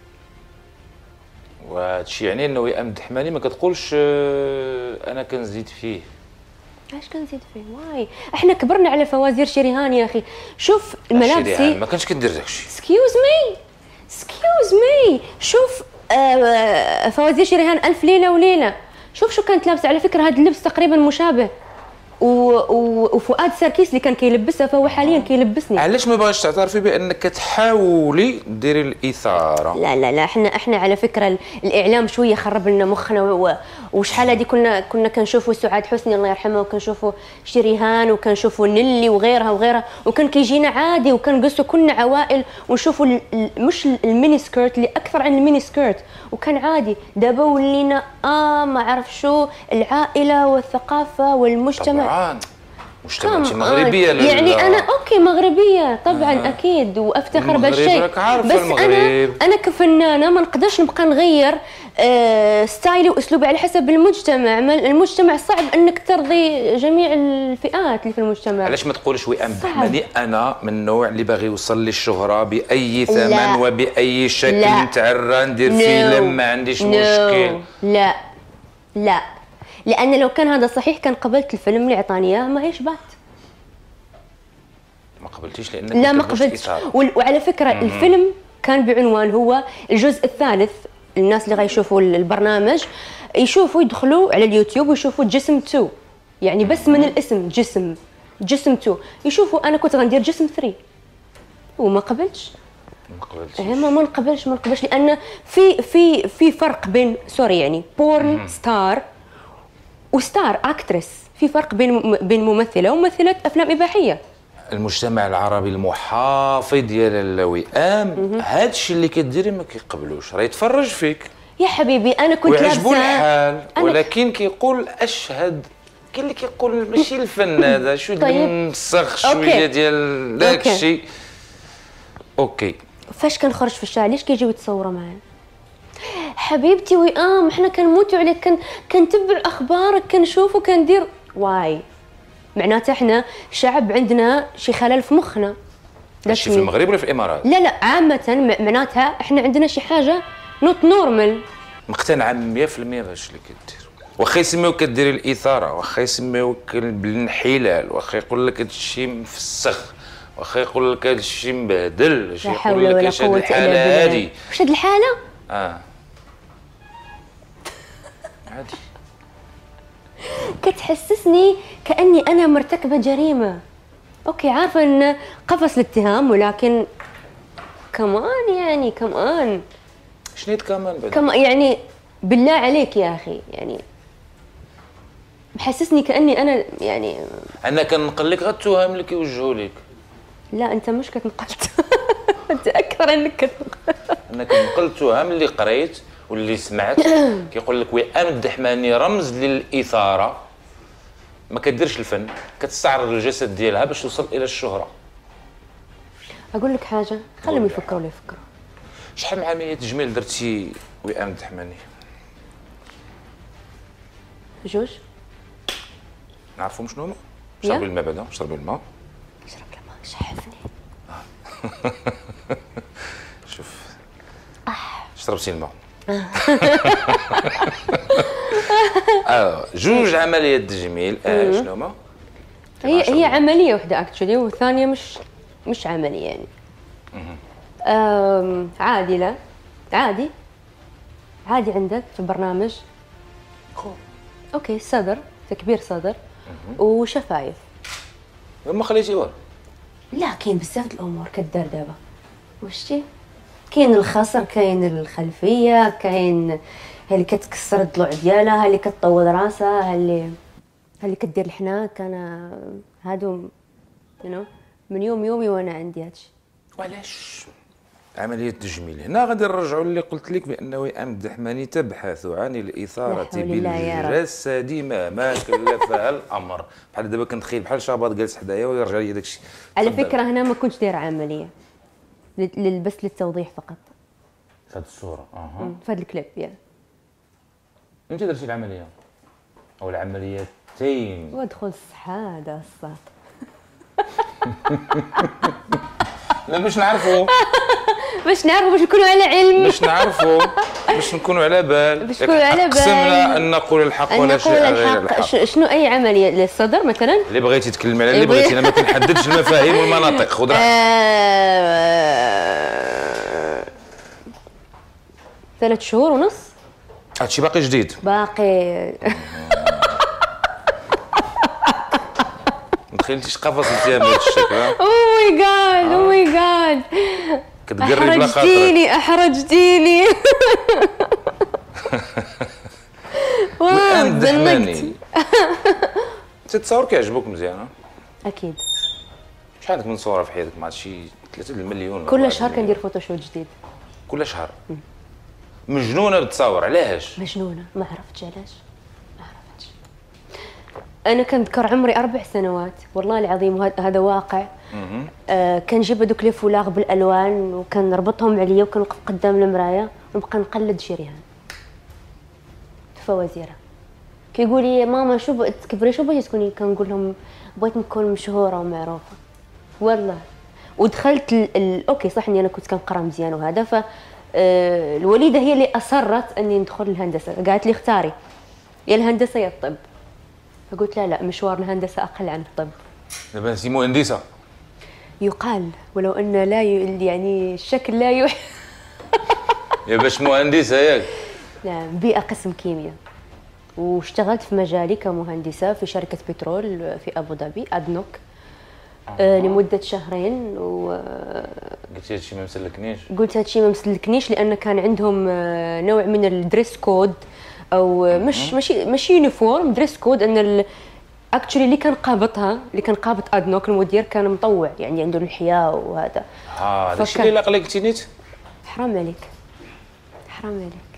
[SPEAKER 1] وهذا الشيء يعني انه وئام الدحماني ما كتقولش انا كنزيد فيه.
[SPEAKER 2] علاش كنزيد فيه؟ واي احنا كبرنا على فوازير شريهان يا اخي. شوف الملابسي
[SPEAKER 1] ما كانش كدير داكشي.
[SPEAKER 2] سكيوز مي سكيوز مي شوف آه فوازير شريهان ألف ليلة وليلة، شوف شو كانت لابسة. على فكرة هذا اللبس تقريبا مشابه و... و... وفؤاد سركيس اللي كان كيلبسها فهو حاليا كيلبسني.
[SPEAKER 1] علاش ما بغاش تعترفي بانك كتحاولي ديري الاثاره؟
[SPEAKER 2] لا لا لا احنا احنا على فكره الاعلام شويه خرب لنا مخنا و... وشحال هذه كنا كنا كنشوفوا سعاد حسني الله يرحمها وكنشوفوا شريهان وكنشوفوا نيلي وغيرها وغيرها وكان كيجينا عادي وكنجلسوا كنا عوائل ونشوفوا ال... مش الميني سكيرت اللي اكثر عن الميني سكيرت وكان عادي. دابا ولينا اه ما عرف شو العائله والثقافه والمجتمع.
[SPEAKER 1] طبعا مجتمع انت مغربيه.
[SPEAKER 2] يعني انا اوكي مغربيه طبعا آه. اكيد وافتخر بهالشيء، بس
[SPEAKER 1] المغرب.
[SPEAKER 2] انا انا كفنانه ما نقدرش نبقى نغير آه ستايلي واسلوبي على حسب المجتمع. المجتمع صعب انك ترضي جميع الفئات اللي في المجتمع.
[SPEAKER 1] علاش ما تقولش وئام الدحماني انا من النوع اللي باغي يوصل للشهره باي ثمن لا. وباي شكل نتعرى ندير فيلم ما عنديش مشكل.
[SPEAKER 2] لا لا لأن لو كان هذا صحيح كان قبلت الفيلم اللي عطاني اياه ما هيش بات.
[SPEAKER 1] ما قبلتيش لأنك
[SPEAKER 2] لا ما قبلت. وعلى فكرة مم. الفيلم كان بعنوان هو الجزء الثالث. الناس اللي غيشوفوا البرنامج يشوفوا يدخلوا على اليوتيوب ويشوفوا جسم تو، يعني بس من الاسم جسم جسم تو يشوفوا أنا كنت غندير جسم ثري وما قبلتش.
[SPEAKER 1] ما قبلتش.
[SPEAKER 2] إيه ما ما نقبلش ما نقبلش لأن في في في فرق بين سوري يعني بورن ستار وستار اكترس. في فرق بين بين ممثله وممثله افلام اباحيه.
[SPEAKER 1] المجتمع العربي المحافظ ديال الوئام هذا الشيء اللي كديري ما كيقبلوش، راه يتفرج فيك
[SPEAKER 2] يا حبيبي. انا كنت لابسه
[SPEAKER 1] ويعجبو الحال ولكن كيقول اشهد. كاين اللي كيقول ماشي الفن هذا شويه طيب. مسخ شويه ديال داك الشيء. اوكي
[SPEAKER 2] فاش كنخرج في الشارع ليش كيجيو يتصوروا معايا حبيبتي وئام؟ احنا كنموتوا عليك، كن كنتبع اخبارك كنشوف وكندير واي. معناتها احنا شعب عندنا شي خلل في مخنا.
[SPEAKER 1] شي في المغرب ولا في الامارات؟
[SPEAKER 2] لا لا عامه معناتها احنا عندنا شي حاجه نوت نورمال.
[SPEAKER 1] مقتنعه مية في المية باش اللي كدير. واخا يسميوك كديري الاثاره، واخا يسميوك بالانحلال، واخا يقول لك هادشي مفسخ، واخا يقول لك هادشي مبهدل، واش يقول لك اش هاد الحاله هادي.
[SPEAKER 2] واش هاد الحاله؟
[SPEAKER 1] اه عادي
[SPEAKER 2] كتحسسني كاني انا مرتكبه جريمه. اوكي عارفه ان قفص الاتهام، ولكن كمان يعني كمان
[SPEAKER 1] شنو كمان بعد؟
[SPEAKER 2] كمان يعني بالله عليك يا اخي، يعني محسسني كاني انا يعني
[SPEAKER 1] انا كنقل لك غير التهم اللي كيوجهوا لك.
[SPEAKER 2] لا انت مش كتنقلت انت اكثر انك كتنقلت.
[SPEAKER 1] انا كنقل التهم اللي قريت واللي سمعت. كيقول لك وئام الدحماني رمز للاثاره، ما كديرش الفن، كتستعرض الجسد ديالها باش توصل الى الشهره.
[SPEAKER 2] اقول لك حاجه، خليهم يفكروا اللي يفكروا.
[SPEAKER 1] شحال من عمليه تجميل درتي وئام الدحماني؟
[SPEAKER 2] جوج.
[SPEAKER 1] نعرفهم شنو هما؟ شربي الماء بعدا، شربي الماء.
[SPEAKER 2] شرب الماء شحفني.
[SPEAKER 1] شوف شربتي الماء. اه جوج عمليات تجميل. اه شنو هما؟
[SPEAKER 2] هي هي عمليه واحده اكشلي، والثانيه مش مش عمليه يعني. أم عادي. لا عادي عادي عندك في برنامج. اوكي صدر، تكبير صدر وشفايف.
[SPEAKER 1] ما خليتي والو.
[SPEAKER 2] لا كاين بزاف الامور كدار دابا. وشتي كاين الخصر، كاين الخلفيه، كاين اللي كتكسر الضلوع ديالها، اللي كتطول راسها، اللي اللي كدير الحناك. انا هادو يو من يوم يومي وانا عندي هادشي.
[SPEAKER 1] وعلاش عملية تجميل؟ هنا غادي نرجعوا اللي قلت لك بأن وئام الدحماني تبحث عن الإثارة بالجسد مهما كلفها الأمر. بحال دابا كنتخيل بحال شاباط جالس حدايا ويرجع لي داك الشيء.
[SPEAKER 2] على فكرة هنا ما كنتش دايرة عملية، بس للتوضيح فقط.
[SPEAKER 1] في هذه الصورة اها
[SPEAKER 2] في هذا الكليب يا.
[SPEAKER 1] أنت درتي العملية أو العمليتين؟
[SPEAKER 2] وادخل الصحة هذا الصاط.
[SPEAKER 1] لا باش نعرفوا
[SPEAKER 2] باش نعرفوا باش نكونوا على علم،
[SPEAKER 1] باش نعرفوا باش نكونوا على بال،
[SPEAKER 2] باش نكونوا على بال.
[SPEAKER 1] قسمنا ان نقول الحق ولا شيء غير الحق.
[SPEAKER 2] شنو اي عمليه للصدر مثلا؟
[SPEAKER 1] اللي بغيتي تكلمي على اللي بغيتي، انا ما كنحددش المفاهيم والمناطق. خذ راحتك.
[SPEAKER 2] ثلاث شهور ونص.
[SPEAKER 1] هادشي باقي جديد؟
[SPEAKER 2] باقي.
[SPEAKER 1] ما تخيلتيش قفص التيام بهذا الشكل.
[SPEAKER 2] او ماي جاد او ماي جاد
[SPEAKER 1] كتقرب بلا خاطرك.
[SPEAKER 2] احرجتيني احرجتيني.
[SPEAKER 1] واو الدحماني. تتصور كيعجبوك مزيان؟
[SPEAKER 2] اكيد.
[SPEAKER 1] شحال عندك من صوره في حياتك؟ مع شي ثلاثة المليون.
[SPEAKER 2] كل شهر كندير فوتوشوت جديد.
[SPEAKER 1] كل شهر؟ مجنونه بالتصاور. علاش؟
[SPEAKER 2] مجنونه ما عرفتش علاش، ما عرفتش. انا كنذكر عمري اربع سنوات والله العظيم، وهذا واقع. آه كنجيب هذوك لي فولاغ بالالوان وكنربطهم عليا وكنوقف قدام المرايه ونبقى نقلد شريهان فوازيره. كيقول لي ماما شو تكبري شو بغيتي تكوني؟ كنقول لهم بغيت نكون مشهوره ومعروفه والله. ودخلت ال... ال... اوكي صح اني انا كنت كنقرا مزيان وهذا، ف آه الوليده هي اللي اصرت اني ندخل الهندسه، قالت لي اختاري يا الهندسه يا الطب. فقلت لا لا مشوار الهندسه اقل عن الطب.
[SPEAKER 1] دابا انت مهندسه
[SPEAKER 2] يقال، ولو ان لا ي... يعني الشكل لا يوحي.
[SPEAKER 1] يا باش مهندسه ياك؟
[SPEAKER 2] نعم بيئه قسم كيمياء، واشتغلت في مجالي كمهندسه في شركه بترول في ابو ظبي ادنوك آه لمده شهرين. و
[SPEAKER 1] قلتي هادشي ما مسلكنيش.
[SPEAKER 2] قلت هادشي ما مسلكنيش لان كان عندهم نوع من الدريس كود، او مش ماشي ماشي يونيفورم، دريس كود. ان اكشلي اللي كان قابطها اللي كان قابط ادنوك المدير كان مطوع، يعني عنده اللحيه وهذا.
[SPEAKER 1] اه هذا الشيء اللي لاق لك تينيت.
[SPEAKER 2] حرام عليك حرام عليك.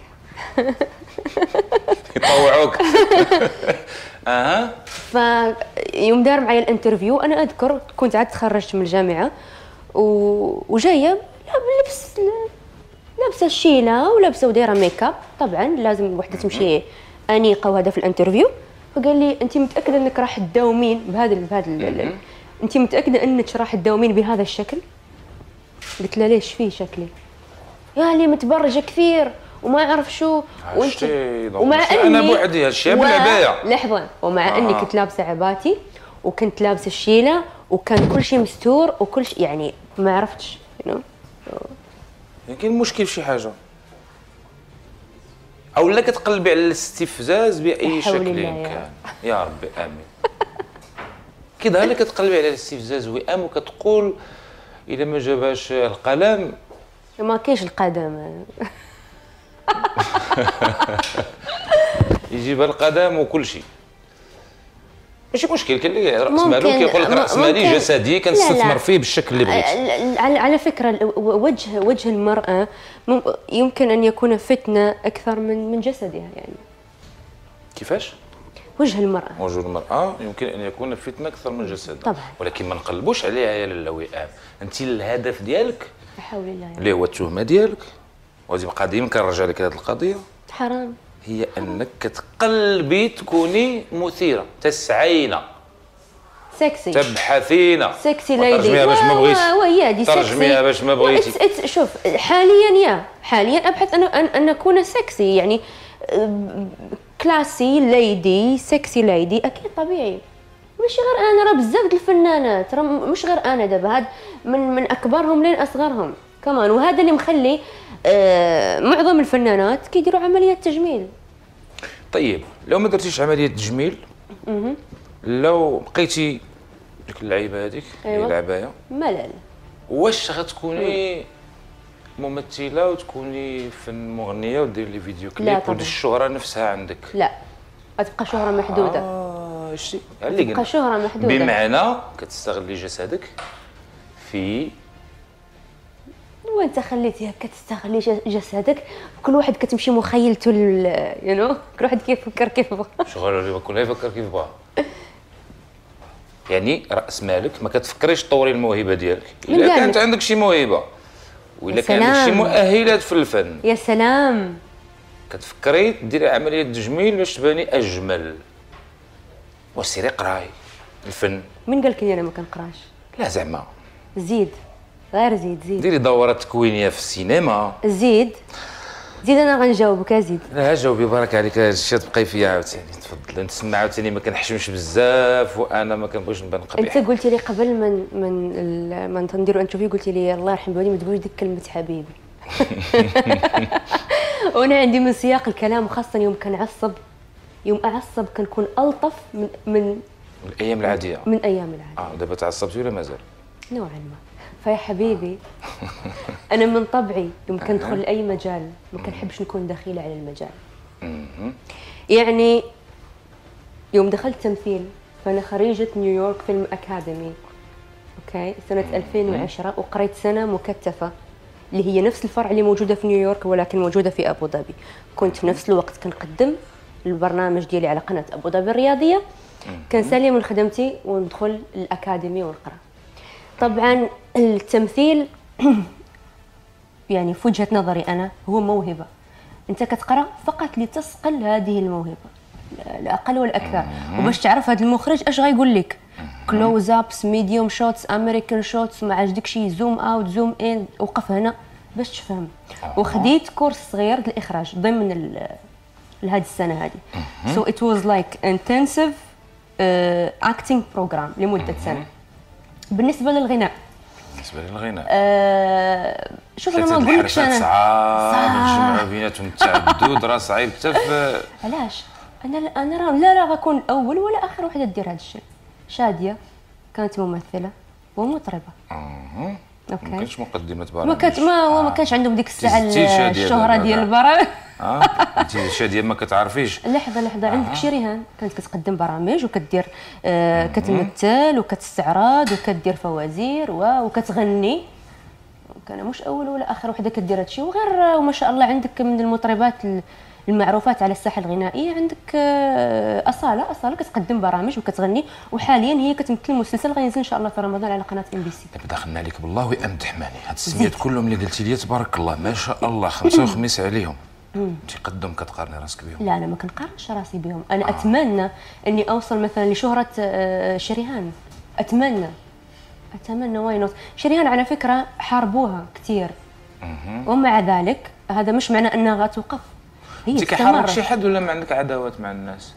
[SPEAKER 1] يطوعوك. اها.
[SPEAKER 2] فيوم دار معايا الانترفيو انا اذكر كنت عاد تخرجت من الجامعه و... وجايه لابس لابسه الشيله ولابسه ودايره ميك اب. طبعا لازم وحده تمشي انيقه وهذا في الانترفيو. فقال لي انت متاكده انك راح تداومين بهذا بهذا ال... انت متاكده انك راح تداومين بهذا الشكل؟ قلت له ليش فيه شكلي؟ قال لي متبرجه كثير وما اعرف شو.
[SPEAKER 1] وانت ومع اني انا بوحدي هالشيء بالعبايه.
[SPEAKER 2] لحظه. ومع آه. اني كنت لابسه عباتي وكنت لابسه الشيله وكان كل شيء مستور وكل شيء، يعني ما عرفتش يو
[SPEAKER 1] يعني كاين مشكل في شي حاجه. او لا كتقلبي على الاستفزاز
[SPEAKER 2] لا
[SPEAKER 1] باي
[SPEAKER 2] حول
[SPEAKER 1] شكل
[SPEAKER 2] الله يا
[SPEAKER 1] كان. يا ربي امين. كيظهر لك كتقلبي على الاستفزاز وئام وكتقول الا ما جابهاش القلم
[SPEAKER 2] ما كاينش القدم.
[SPEAKER 1] يجيبها القدم وكل شيء. ماشي مشكل، كاين اللي راس
[SPEAKER 2] ممكن-
[SPEAKER 1] مالو كيقول لك راس مالي
[SPEAKER 2] ممكن-
[SPEAKER 1] جسدي
[SPEAKER 2] لا،
[SPEAKER 1] كنستثمر
[SPEAKER 2] لا.
[SPEAKER 1] فيه بالشكل اللي بغيت.
[SPEAKER 2] على على فكرة ال- وجه وجه المرأة مم- يمكن أن يكون فتنة أكثر من من جسدها يعني.
[SPEAKER 1] كيفاش؟
[SPEAKER 2] وجه المرأة
[SPEAKER 1] وجه المرأة يمكن أن يكون فتنة أكثر من جسدها.
[SPEAKER 2] طبعاً.
[SPEAKER 1] ولكن ما نقلبوش عليها يا لاله وئام. أنت الهدف ديالك
[SPEAKER 2] لا حول الله يعني.
[SPEAKER 1] اللي هو التهمة ديالك، وهذه بقى ديما كنرجع لك هذه القضية،
[SPEAKER 2] حرام.
[SPEAKER 1] هي أنك كتقلبي تكوني مثيرة، تسعين،
[SPEAKER 2] سكسي
[SPEAKER 1] تبحثين.
[SPEAKER 2] سكسي
[SPEAKER 1] ترجميها باش ما بغيتي.
[SPEAKER 2] وهي هذه سكسي.
[SPEAKER 1] ترجميها باش ما بغيتي.
[SPEAKER 2] وإتس- إتس- شوف حاليا يا حاليا ابحث أن أن أن أكون سكسي يعني أم، كلاسي ليدي سكسي ليدي اكيد طبيعي. مش غير انا، راه بزاف د الفنانات، راه مش غير انا دابا، هاد من من اكبرهم لين اصغرهم كمان، وهذا اللي مخلي آه معظم الفنانات كيديروا عمليات تجميل.
[SPEAKER 1] طيب لو ما درتيش عملية تجميل، لو بقيتي ديك اللعيبة هذيك
[SPEAKER 2] أيوة.
[SPEAKER 1] العباية،
[SPEAKER 2] ملل.
[SPEAKER 1] واش غتكوني ممثله وتكوني فن مغنيه ودير لي فيديو
[SPEAKER 2] لا
[SPEAKER 1] كليب
[SPEAKER 2] طبعاً.
[SPEAKER 1] ودير الشهره نفسها عندك؟
[SPEAKER 2] لا غتبقى شهرة محدودة.
[SPEAKER 1] اه شتي اللي
[SPEAKER 2] غتبقى
[SPEAKER 1] قلنا
[SPEAKER 2] شهرة محدودة.
[SPEAKER 1] بمعنى كتستغلي جسدك في
[SPEAKER 2] وانت خليتي هكا تستغلي ج- جسدك، كل واحد كتمشي مخيلته يو نو كل واحد كيفكر كيف بغا.
[SPEAKER 1] شغل اللي كلها يفكر كيف بغا. يعني راس مالك ما كتفكريش تطوري الموهبه ديالك
[SPEAKER 2] من
[SPEAKER 1] الا
[SPEAKER 2] قال
[SPEAKER 1] كانت
[SPEAKER 2] لك؟
[SPEAKER 1] عندك شي موهبه وإلا
[SPEAKER 2] يا
[SPEAKER 1] كان عندك شي
[SPEAKER 2] سلام.
[SPEAKER 1] مؤهلات في الفن
[SPEAKER 2] يا سلام.
[SPEAKER 1] كتفكري ديري عمليه تجميل باش تباني اجمل. وسيري قراي الفن.
[SPEAKER 2] من قال لك انا ما كنقراش؟
[SPEAKER 1] لا زعما
[SPEAKER 2] زيد غير زيد زيد
[SPEAKER 1] ديري دورات تكوينيه في السينما.
[SPEAKER 2] زيد زيد انا غنجاوبك زيد.
[SPEAKER 1] لا جاوبي بارك عليك، هذا الشيء تبقاي فيا عاوتاني. تفضل نتسمع عاوتاني، ما كنحشمش بزاف وانا ما كنبغيش نبان قبيح.
[SPEAKER 2] انت قلتي لي قبل من من ال- ما نديروا انترفيو قلتي لي الله يرحم والديك ما تقوليش ديك كلمه حبيبي. وانا عندي من سياق الكلام، وخاصه يوم كنعصب، يوم اعصب كنكون الطف من من
[SPEAKER 1] الايام العاديه.
[SPEAKER 2] من ايام العادة
[SPEAKER 1] اه دابا تعصبتي ولا مازال؟
[SPEAKER 2] نوعا ما. فيا حبيبي انا من طبعي يوم كندخل لاي مجال ما كنحبش نكون دخيله على المجال. يعني يوم دخلت تمثيل فانا خريجه نيويورك فيلم اكاديمي اوكي سنه ألفين وعشرة، وقريت سنه مكثفه اللي هي نفس الفرع اللي موجوده في نيويورك ولكن موجوده في ابو ظبي. كنت في نفس الوقت كنقدم البرنامج ديالي على قناه ابو ظبي الرياضيه، كنسالي من خدمتي وندخل الاكاديمي ونقرا. طبعا التمثيل يعني في وجهه نظري انا هو موهبه، انت كتقرا فقط لتصقل هذه الموهبه لا اقل ولا اكثر، وباش تعرف هذا المخرج اش غايقول لك كلوز ابس ميديوم شوتس امريكان شوتس ما عجبك شي زوم اوت زوم ان وقف هنا باش تفهم. وخديت كورس صغير للاخراج ضمن ال- لهذه السنه هذه. سو ات واز لايك انتنسيف اكتينغ بروجرام لمده سنه. بالنسبه للغناء
[SPEAKER 1] بالنسبه للغناء
[SPEAKER 2] آه شوف انا ما
[SPEAKER 1] ثلاث
[SPEAKER 2] نقولكش
[SPEAKER 1] الحرشات
[SPEAKER 2] انا
[SPEAKER 1] صعاب الجمع بيناتهم التعدد راه صعيب حتى في
[SPEAKER 2] علاش انا انا راه لا لا غكون اول ولا اخر وحده دير هذا الشيء. شاديه كانت ممثله ومطربه
[SPEAKER 1] اها ما
[SPEAKER 2] اوكي
[SPEAKER 1] كانش مقدمه برامج.
[SPEAKER 2] ما كانت ما هو ما كانش عندهم ديك الساعه
[SPEAKER 1] تزتي شادية
[SPEAKER 2] الشهره
[SPEAKER 1] دابا.
[SPEAKER 2] ديال البرامج.
[SPEAKER 1] اه انت شاديه ما كتعرفيش.
[SPEAKER 2] لحظه لحظه عندك شي ريهان كانت كتقدم برامج وكدير آه كتمثل وكتستعرض وكدير فوازير و- وكتغني. كان مش اول ولا اخر وحده كدير هادشي، وغير وما شاء الله عندك من المطربات المعروفات على الساحه الغنائيه عندك آه، اصاله اصاله كتقدم برامج وكتغني، وحاليا هي كتمثل مسلسل غينزل ان شاء الله في رمضان على قناه ام بي سي.
[SPEAKER 1] دابا دخلنا عليك بالله ويأمدح ماني هاد السميات كلهم اللي قلتي لي تبارك الله ما شاء الله خمسه وخميس عليهم. تقدم كتقارني راسك بهم؟
[SPEAKER 2] لا انا ما كنقارنش راسي بهم، انا آه. اتمنى اني اوصل مثلا لشهره آه، شريهان. اتمنى اتمنى واي نوت. شريهان على فكره حاربوها كثير ومع ذلك هذا مش معنى انها غتوقف. هي
[SPEAKER 1] انت كيحاربك
[SPEAKER 2] استمرت.
[SPEAKER 1] شي حد ولا ما عندك عداوات مع الناس؟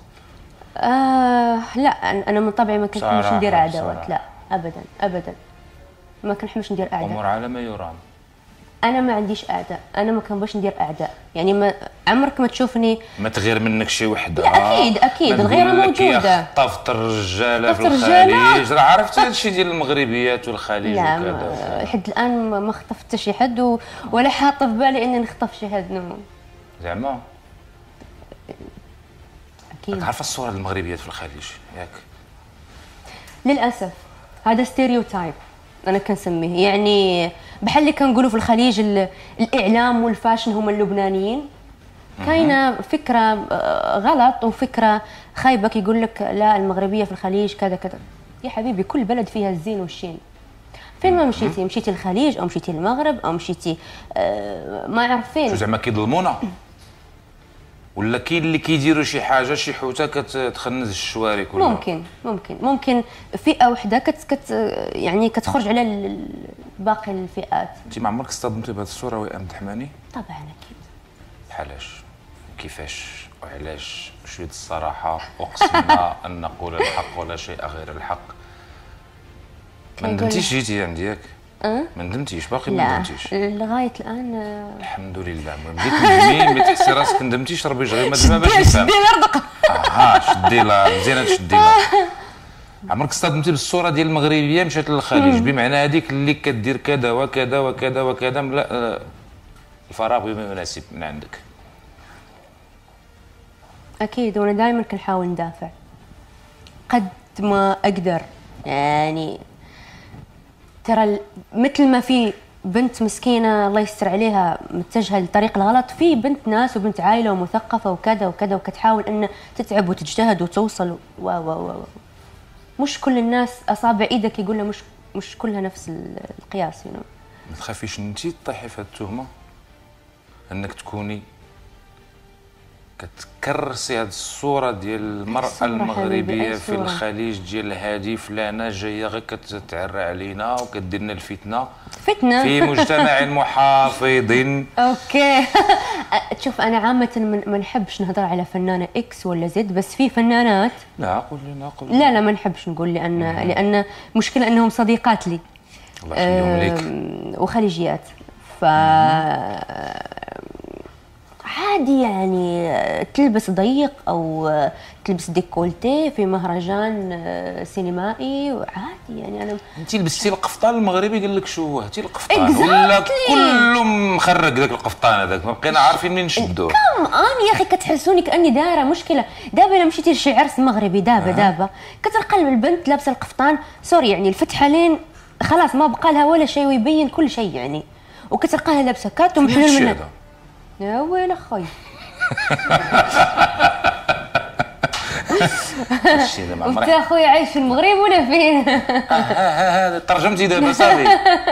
[SPEAKER 2] آه لا انا من طبعي ما كنحبش
[SPEAKER 1] صراحة،
[SPEAKER 2] ندير عداوات.
[SPEAKER 1] بصراحة.
[SPEAKER 2] لا ابدا ابدا ما كنحبش ندير اعداء.
[SPEAKER 1] امور على ما يرام.
[SPEAKER 2] انا ما عنديش اعداء، انا ما كنبغيش ندير اعداء، يعني ما عمرك ما تشوفني
[SPEAKER 1] ما تغير منك شي وحده.
[SPEAKER 2] لا اكيد اكيد الغيره موجوده.
[SPEAKER 1] طفت الرجاله في
[SPEAKER 2] الرجالة.
[SPEAKER 1] الخليج، راه عرفت هذا الشيء ديال المغربيات والخليج
[SPEAKER 2] لا
[SPEAKER 1] وكذا.
[SPEAKER 2] لحد الان ما ما خطفت شي حد و... ولا حاطه في بالي اني نخطف شي حد. نو
[SPEAKER 1] زعما
[SPEAKER 2] اكيد.
[SPEAKER 1] عارفه الصوره ديال المغربيات في الخليج ياك؟
[SPEAKER 2] للاسف هذا ستيريوتايب انا كنسميه، يعني بحال اللي كنقولوا في الخليج ال... الاعلام والفاشن هما اللبنانيين. كاينه فكره آه، غلط وفكره خايبه كيقول لك لا المغربيه في الخليج كذا كذا. يا حبيبي كل بلد فيها الزين والشين. فين ما مشيتي، مشيتي الخليج او مشيتي المغرب او مشيتي آه ما عرف فين.
[SPEAKER 1] شو زعما كيظلمونا ولا كاين اللي كيديروا شي حاجه شي حوته كتخنز الشوارع كلها؟
[SPEAKER 2] ممكن ممكن ممكن فئه وحده كت كت يعني كتخرج على ال- باقي الفئات.
[SPEAKER 1] انت ما عمرك اصطدمتي بهذه الصوره وهي مدحماني؟
[SPEAKER 2] طبعا اكيد.
[SPEAKER 1] بحالاش كيفاش وعلاش؟ شويه الصراحه اقسم ان نقول الحق ولا شيء غير الحق. ما ندمتيش جيتي عندي ياك؟
[SPEAKER 2] أه؟
[SPEAKER 1] ما ندمتيش باقي ما
[SPEAKER 2] لا
[SPEAKER 1] ندمتيش؟
[SPEAKER 2] لغايه الان آه،
[SPEAKER 1] الحمد لله. المهم بديت تندمي ملي تحسي راسك ندمتيش ربي يجغي ما دابا باش نفهم.
[SPEAKER 2] شدي الارض.
[SPEAKER 1] اه شدي لها مزيانه تشدي لها. عمرك اصطدمتي بالصوره ديال المغربيه مشات للخليج بمعنى هذيك اللي كدير كذا وكذا وكذا وكذا؟ لا آه، الفراغ بما يناسب من عندك.
[SPEAKER 2] اكيد وانا دائما كنحاول ندافع قد ما اقدر. يعني ترى ال- مثل ما في بنت مسكينه الله يستر عليها متجهه للطريق الغلط، في بنت ناس وبنت عائله ومثقفه وكذا وكذا وكتحاول ان تتعب وتجتهد وتوصل و و و مش كل الناس اصابع ايدك يقول مش مش كلها نفس ال- القياس. you know.
[SPEAKER 1] ما تخافيش انت تطيحي في هذه التهمه انك تكوني كتكرسي هذه الصوره ديال المراه
[SPEAKER 2] الصورة
[SPEAKER 1] المغربيه
[SPEAKER 2] حبيبي، أي
[SPEAKER 1] في
[SPEAKER 2] صورة؟
[SPEAKER 1] الخليج ديال هذه فلانه جايه غير كتعرى علينا وكدير لنا الفتنه
[SPEAKER 2] فتنه
[SPEAKER 1] في مجتمع محافظ.
[SPEAKER 2] اوكي. شوف انا عامه من- ما نحبش نهضر على فنانه اكس ولا زد، بس في فنانات
[SPEAKER 1] لا قول لنا قول.
[SPEAKER 2] لا لا ما نحبش نقول، لان لان مشكله انهم صديقات لي
[SPEAKER 1] الله يخليهم ليك.
[SPEAKER 2] أم، وخليجيات. ف عادي يعني تلبس ضيق او تلبس ديكولتي في مهرجان آه، سينمائي عادي. يعني انا
[SPEAKER 1] انت لبستي القفطان المغربي قال لك شوهتي القفطان
[SPEAKER 2] Exactly.
[SPEAKER 1] ولا كله مخرق ذاك القفطان هذاك ما بقينا عارفين منين نشدوه.
[SPEAKER 2] كم ان يا اخي كتحسوني كاني دايره مشكله. دابا الا مشيتي لشي عرس مغربي دابا دابا كتلقى البنت لابسه القفطان سوري يعني الفتحه لين خلاص ما بقى لها ولا شيء ويبين كل شيء يعني، وكتلقاها لابسه كات ومحلول منها. يا ويل اخوي. انت اخويا عايش في المغرب ولا فين؟
[SPEAKER 1] هذا ترجمتي دابا صافي.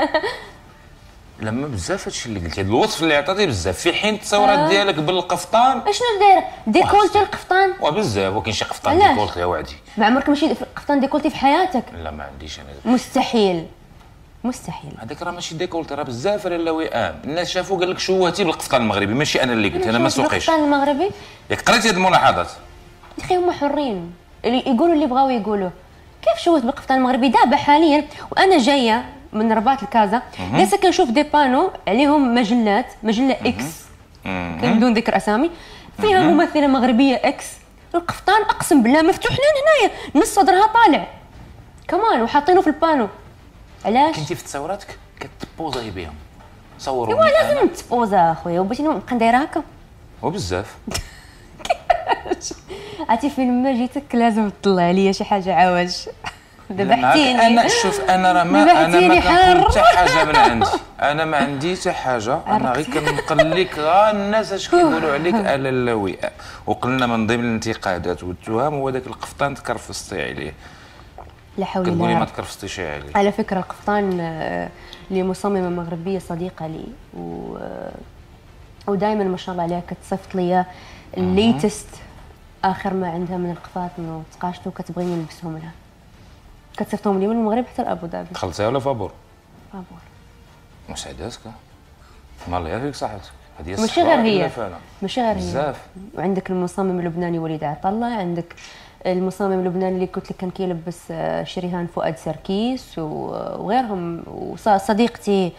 [SPEAKER 1] لما بزاف هادشي اللي قلتي، هاد الوصف اللي عطاتي بزاف في حين التصاورات ديالك بالقفطان.
[SPEAKER 2] اشنو دايره ديكولتي القفطان
[SPEAKER 1] وبزاف وكاين شي قفطان
[SPEAKER 2] علاش؟
[SPEAKER 1] ديكولتي يا وعدي.
[SPEAKER 2] ما عمرك مشيت في قفطان ديكولتي في حياتك؟
[SPEAKER 1] لا ما عنديش انا.
[SPEAKER 2] مستحيل مستحيل.
[SPEAKER 1] هذاك راه ماشي ديكولتي راه بزاف راه وئام. الناس شافوا قال لك شوهتي بالقفطان المغربي ماشي انا اللي قلت، انا ما سوقيش.
[SPEAKER 2] القفطان المغربي
[SPEAKER 1] ياك قريتي هاد الملاحظات؟
[SPEAKER 2] يا اخي هما حرين اللي يقولوا اللي بغاو يقولوا. كيف شوهت بالقفطان المغربي دابا حاليا وانا جايه من رباط الكازا لسه كنشوف دي بانو عليهم مجلات مجله اكس كان بدون ذكر اسامي فيها ممثله مغربيه اكس. القفطان اقسم بالله مفتوح لين هنايا نص صدرها طالع كمان وحاطينه في البانو. علاش؟
[SPEAKER 1] كنتي في تصاوراتك كتبوزي بهم صوروا.
[SPEAKER 2] ايوا لازم تبوزا اخويا وباش نبقى ندير هكا
[SPEAKER 1] وبزاف.
[SPEAKER 2] عرفتي فين ما جيتك لازم تطلع ليا شي حاجه عواج. ذبحتيني.
[SPEAKER 1] انا شوف انا راه ما انا ما
[SPEAKER 2] ذبحتيني
[SPEAKER 1] كنقول
[SPEAKER 2] حار.
[SPEAKER 1] حتى حاجه من عندي. انا ما عندي حتى حاجه، انا غير كنقول لك غا الناس اش كيقولوا عليك على اللوئه. وقلنا من ضمن الانتقادات والتهم هو ذاك القفطان تكرفصتي عليه.
[SPEAKER 2] لا حول ولا
[SPEAKER 1] كتقولي ما
[SPEAKER 2] قوه.
[SPEAKER 1] تكرفصتيش عليه.
[SPEAKER 2] على فكره القفطان آه، لمصممه مغربيه صديقه لي و ودائما ما شاء الله عليها كتصيفط لي الليتست اخر ما عندها من القفات من تقاشتو كتبغيني نلبسهم لها. كتصيفطهم لي من المغرب حتى لابو ظبي.
[SPEAKER 1] دخلتيها ولا فابور؟
[SPEAKER 2] فابور.
[SPEAKER 1] مساعداتك مالي يعطيك صحتك. هذه
[SPEAKER 2] ماشي غير هي ماشي غير هي
[SPEAKER 1] بزاف.
[SPEAKER 2] وعندك المصمم اللبناني وليد عطله، عندك المصمم اللبناني اللي قلت لك كان كيلبس آه، شريهان فؤاد سركيس و- وغيرهم، وصديقتي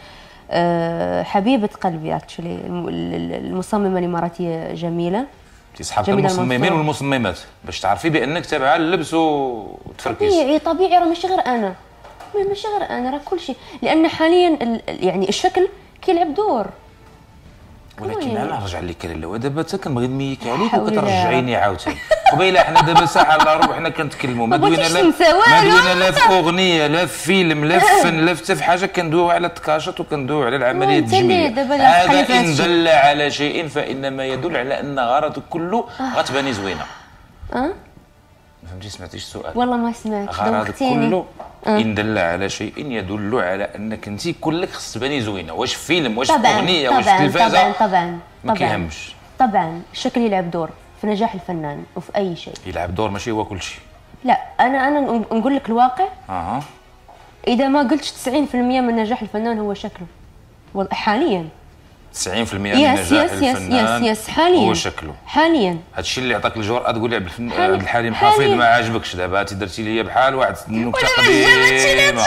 [SPEAKER 2] أه حبيبه قلبي اكشلي، المصممه الاماراتيه جميله.
[SPEAKER 1] انت صحاب المصممين والمصممات باش تعرفي بانك تابعه اللبس وتفركيش.
[SPEAKER 2] طبيعي طبيعي، راه ماشي غير انا، ماشي غير انا، راه كل شيء، لان حاليا يعني الشكل كيلعب دور.
[SPEAKER 1] ولكن انا نرجع لك لاله، دابا حتى كنبغي نميك عليك وكترجعيني عاوتاني. قبيله حنا دابا ساعه على روحنا كنتكلموا، ما دوينا لا ما دوينا لا في اغنيه لا في فيلم لا في فن لا حتى في حاجه، كندويو على التكاشط وكندويو على العمليه التجميليه. هذا ان دل على شيء فانما يدل على ان غرضك كله غتباني زوينه. اه ما فهمتيش؟ سمعتيش السؤال؟
[SPEAKER 2] والله ما سمعت.
[SPEAKER 1] غرضك كله أه. إن دل على شيء يدل على أنك أنت كلك خص تباني زوينه، واش فيلم واش
[SPEAKER 2] طبعاً
[SPEAKER 1] أغنية
[SPEAKER 2] طبعاً
[SPEAKER 1] واش تلفازة،
[SPEAKER 2] طبعا طبعا
[SPEAKER 1] ما كيهمش.
[SPEAKER 2] طبعا الشكل يلعب دور في نجاح الفنان وفي أي شيء.
[SPEAKER 1] يلعب دور ماشي هو كل شيء.
[SPEAKER 2] لا أنا أنا نقول لك الواقع.
[SPEAKER 1] أها
[SPEAKER 2] إذا ما قلتش تسعين بالمئة من نجاح الفنان هو شكله حاليا.
[SPEAKER 1] تسعين بالمئة من نجاح الفنان
[SPEAKER 2] يس يس حاليا
[SPEAKER 1] هو شكله
[SPEAKER 2] حاليا.
[SPEAKER 1] هذا الشيء اللي يعطيك الجرأة تقول لي عبد الحليم حافظ ما عاجبكش، دابا انت درتي لي بحال واحد النكته قديمه.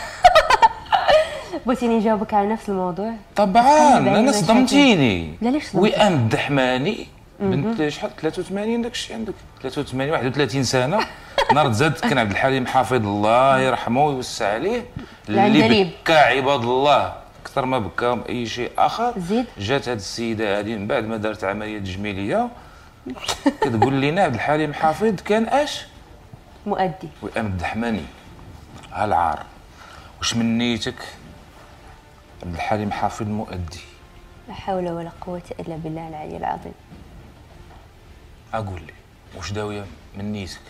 [SPEAKER 2] بغيتيني نجاوبك على نفس الموضوع؟
[SPEAKER 1] طبعا انا صدمتيني.
[SPEAKER 2] لا ليش صدمتيني؟
[SPEAKER 1] وئام الدحماني بنت شحال ثلاثة وثمانين داك الشيء عندك ثلاثة وثمانين واحد وثلاثين سنه. نهار تزاد كان عبد الحليم حافظ الله يرحمه ويوسع عليه اللي بكى عباد الله اكثر ما بكاهم اي شيء اخر.
[SPEAKER 2] زيد
[SPEAKER 1] جات هذه السيده هذه من بعد ما دارت عمليه تجميليه كتقول لنا عبد الحليم حافظ كان اش
[SPEAKER 2] مؤدي.
[SPEAKER 1] وئام الدحماني ها العار. واش من نيتك؟ عبد الحليم حافظ مؤدي.
[SPEAKER 2] لا حول ولا قوه الا بالله العلي العظيم.
[SPEAKER 1] اقول لي واش داويه من نيتك؟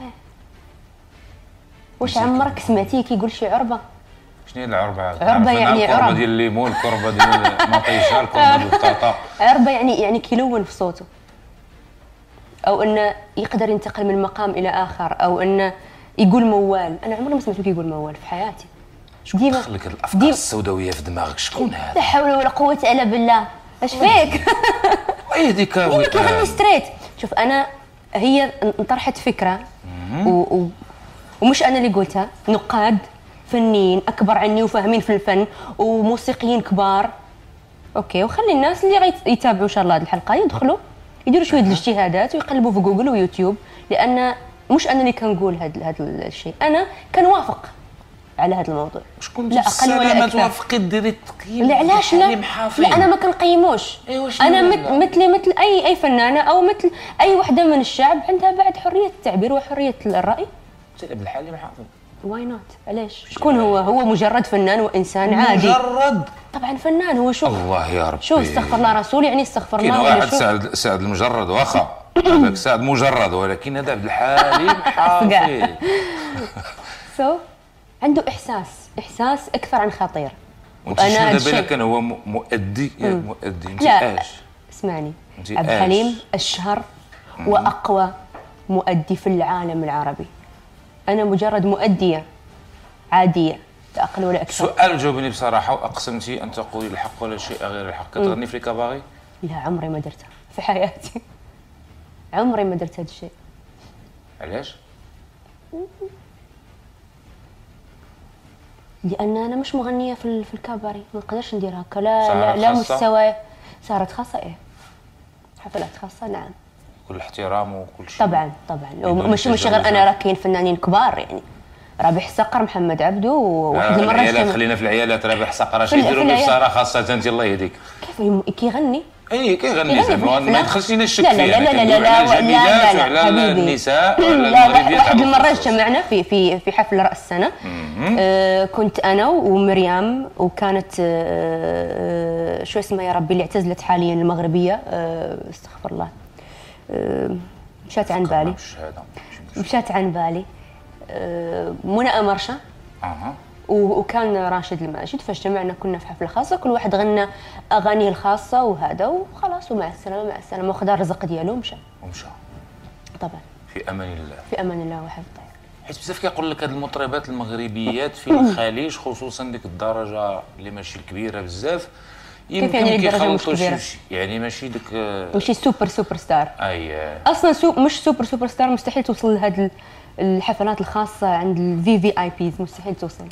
[SPEAKER 2] واش عمرك سمعتيه كيقول شي عربه؟
[SPEAKER 1] شنو هي العربه؟
[SPEAKER 2] عربه يعني
[SPEAKER 1] الكربه ديال الليمون، الكربه ديال المطيشه، الكربه ديال البطاطا.
[SPEAKER 2] عربه يعني يعني كيلون في صوته، او انه يقدر ينتقل من مقام الى اخر، او انه يقول موال. انا عمري ما سمعته كيقول موال في حياتي.
[SPEAKER 1] شكون دخل لك الافكار السوداويه في دماغك؟ شكون هذا؟
[SPEAKER 2] لا حول ولا قوه الا بالله. اش فيك؟
[SPEAKER 1] ايه ديك
[SPEAKER 2] هي كيغني ستريت. شوف انا هي انطرحت فكره و... و... ومش انا اللي قلتها، نقاد فنيين اكبر عني وفاهمين في الفن وموسيقيين كبار. اوكي، وخلي الناس اللي يتابعوا ان شاء الله هذه الحلقه يدخلوا يديروا شويه الاجتهادات ويقلبوا في جوجل ويوتيوب، لان مش انا اللي كنقول هذا هذا الشيء، انا كنوافق على هذا الموضوع.
[SPEAKER 1] شكون لا اقل ولا ما توافقي ديري التقييم؟
[SPEAKER 2] لا علاش لا؟ لا انا ما كنقيموش. انا مثلي مثل اي اي فنانه او مثل اي وحده من الشعب عندها بعد حريه التعبير وحريه الراي.
[SPEAKER 1] عبد الحليم حافظ
[SPEAKER 2] واي نوت؟ علاش؟ شكون هو؟ هو مجرد فنان وانسان عادي.
[SPEAKER 1] مجرد
[SPEAKER 2] طبعا فنان هو. شوف
[SPEAKER 1] الله يا ربي،
[SPEAKER 2] شوف استغفر الله رسول يعني استغفر الله.
[SPEAKER 1] كاين واحد سعد سعد المجرد واخا هذاك سعد مجرد، ولكن هذا عبد الحليم حافظ
[SPEAKER 2] سو عنده احساس احساس اكثر عن خطير.
[SPEAKER 1] وانا دابا كان هو مؤدي مؤدي انت ايش؟
[SPEAKER 2] اسمعني، عبد الحليم اشهر واقوى مؤدي في العالم العربي. انا مجرد مؤديه عاديه لا اقل ولا اكثر.
[SPEAKER 1] سؤال جاوبني بصراحه، واقسمتي ان تقولي الحق ولا شيء غير الحق. كتغني في الكباري؟
[SPEAKER 2] لا عمري ما درتها في حياتي. عمري ما درت هذا الشيء.
[SPEAKER 1] علاش؟
[SPEAKER 2] لان انا مش مغنيه في في الكباري، ما نقدرش ندير هكا. لا لا, لا مستوى. صارت خاصه ايه، حفلات خاصه نعم.
[SPEAKER 1] كل احترام وكل شيء.
[SPEAKER 2] طبعا طبعا، مش مش غير انا، راه كاين فنانين كبار يعني رابح الصقر، محمد عبده، وواحد المره
[SPEAKER 1] العيالات خلينا في العيالات. رابح الصقر اش يديروا به بصراحه خاصه انت الله يهديك.
[SPEAKER 2] كيف كيغني؟
[SPEAKER 1] اي كيغني زعما ما يدخلش لينا الشك
[SPEAKER 2] فيه. لا لا لا لا لا لا
[SPEAKER 1] لا لا وعلى النساء وعلى المغربيات.
[SPEAKER 2] واحد المره اجتمعنا في في في حفل راس السنه. آه كنت انا ومريم، وكانت آه شو اسمها يا ربي اللي اعتزلت حاليا المغربيه، آه استغفر الله، آه مشات عن بالي مشات عن بالي آه منى امرشه.
[SPEAKER 1] اها
[SPEAKER 2] وكان راشد الماجد. فاجتمعنا كنا في حفله خاصه، كل واحد غنى اغانيه الخاصه وهذا وخلاص، ومع السلامه مع السلامه، وخذ الرزق ديالو ومشى.
[SPEAKER 1] ومشى
[SPEAKER 2] طبعا
[SPEAKER 1] في امان الله.
[SPEAKER 2] في امان الله وحفظه.
[SPEAKER 1] حيت بزاف كيقول لك هاد المطربات المغربيات في الخليج خصوصا ديك الدرجه اللي ماشي الكبيره بزاف،
[SPEAKER 2] يمكن يعني
[SPEAKER 1] كيخلطوا شي يعني ماشي ديك
[SPEAKER 2] ماشي سوبر سوبر ستار.
[SPEAKER 1] اي
[SPEAKER 2] اصلا سو مش سوبر سوبر ستار، مستحيل توصل لهاد الحفلات الخاصه عند الفي في اي بيز، مستحيل توصل.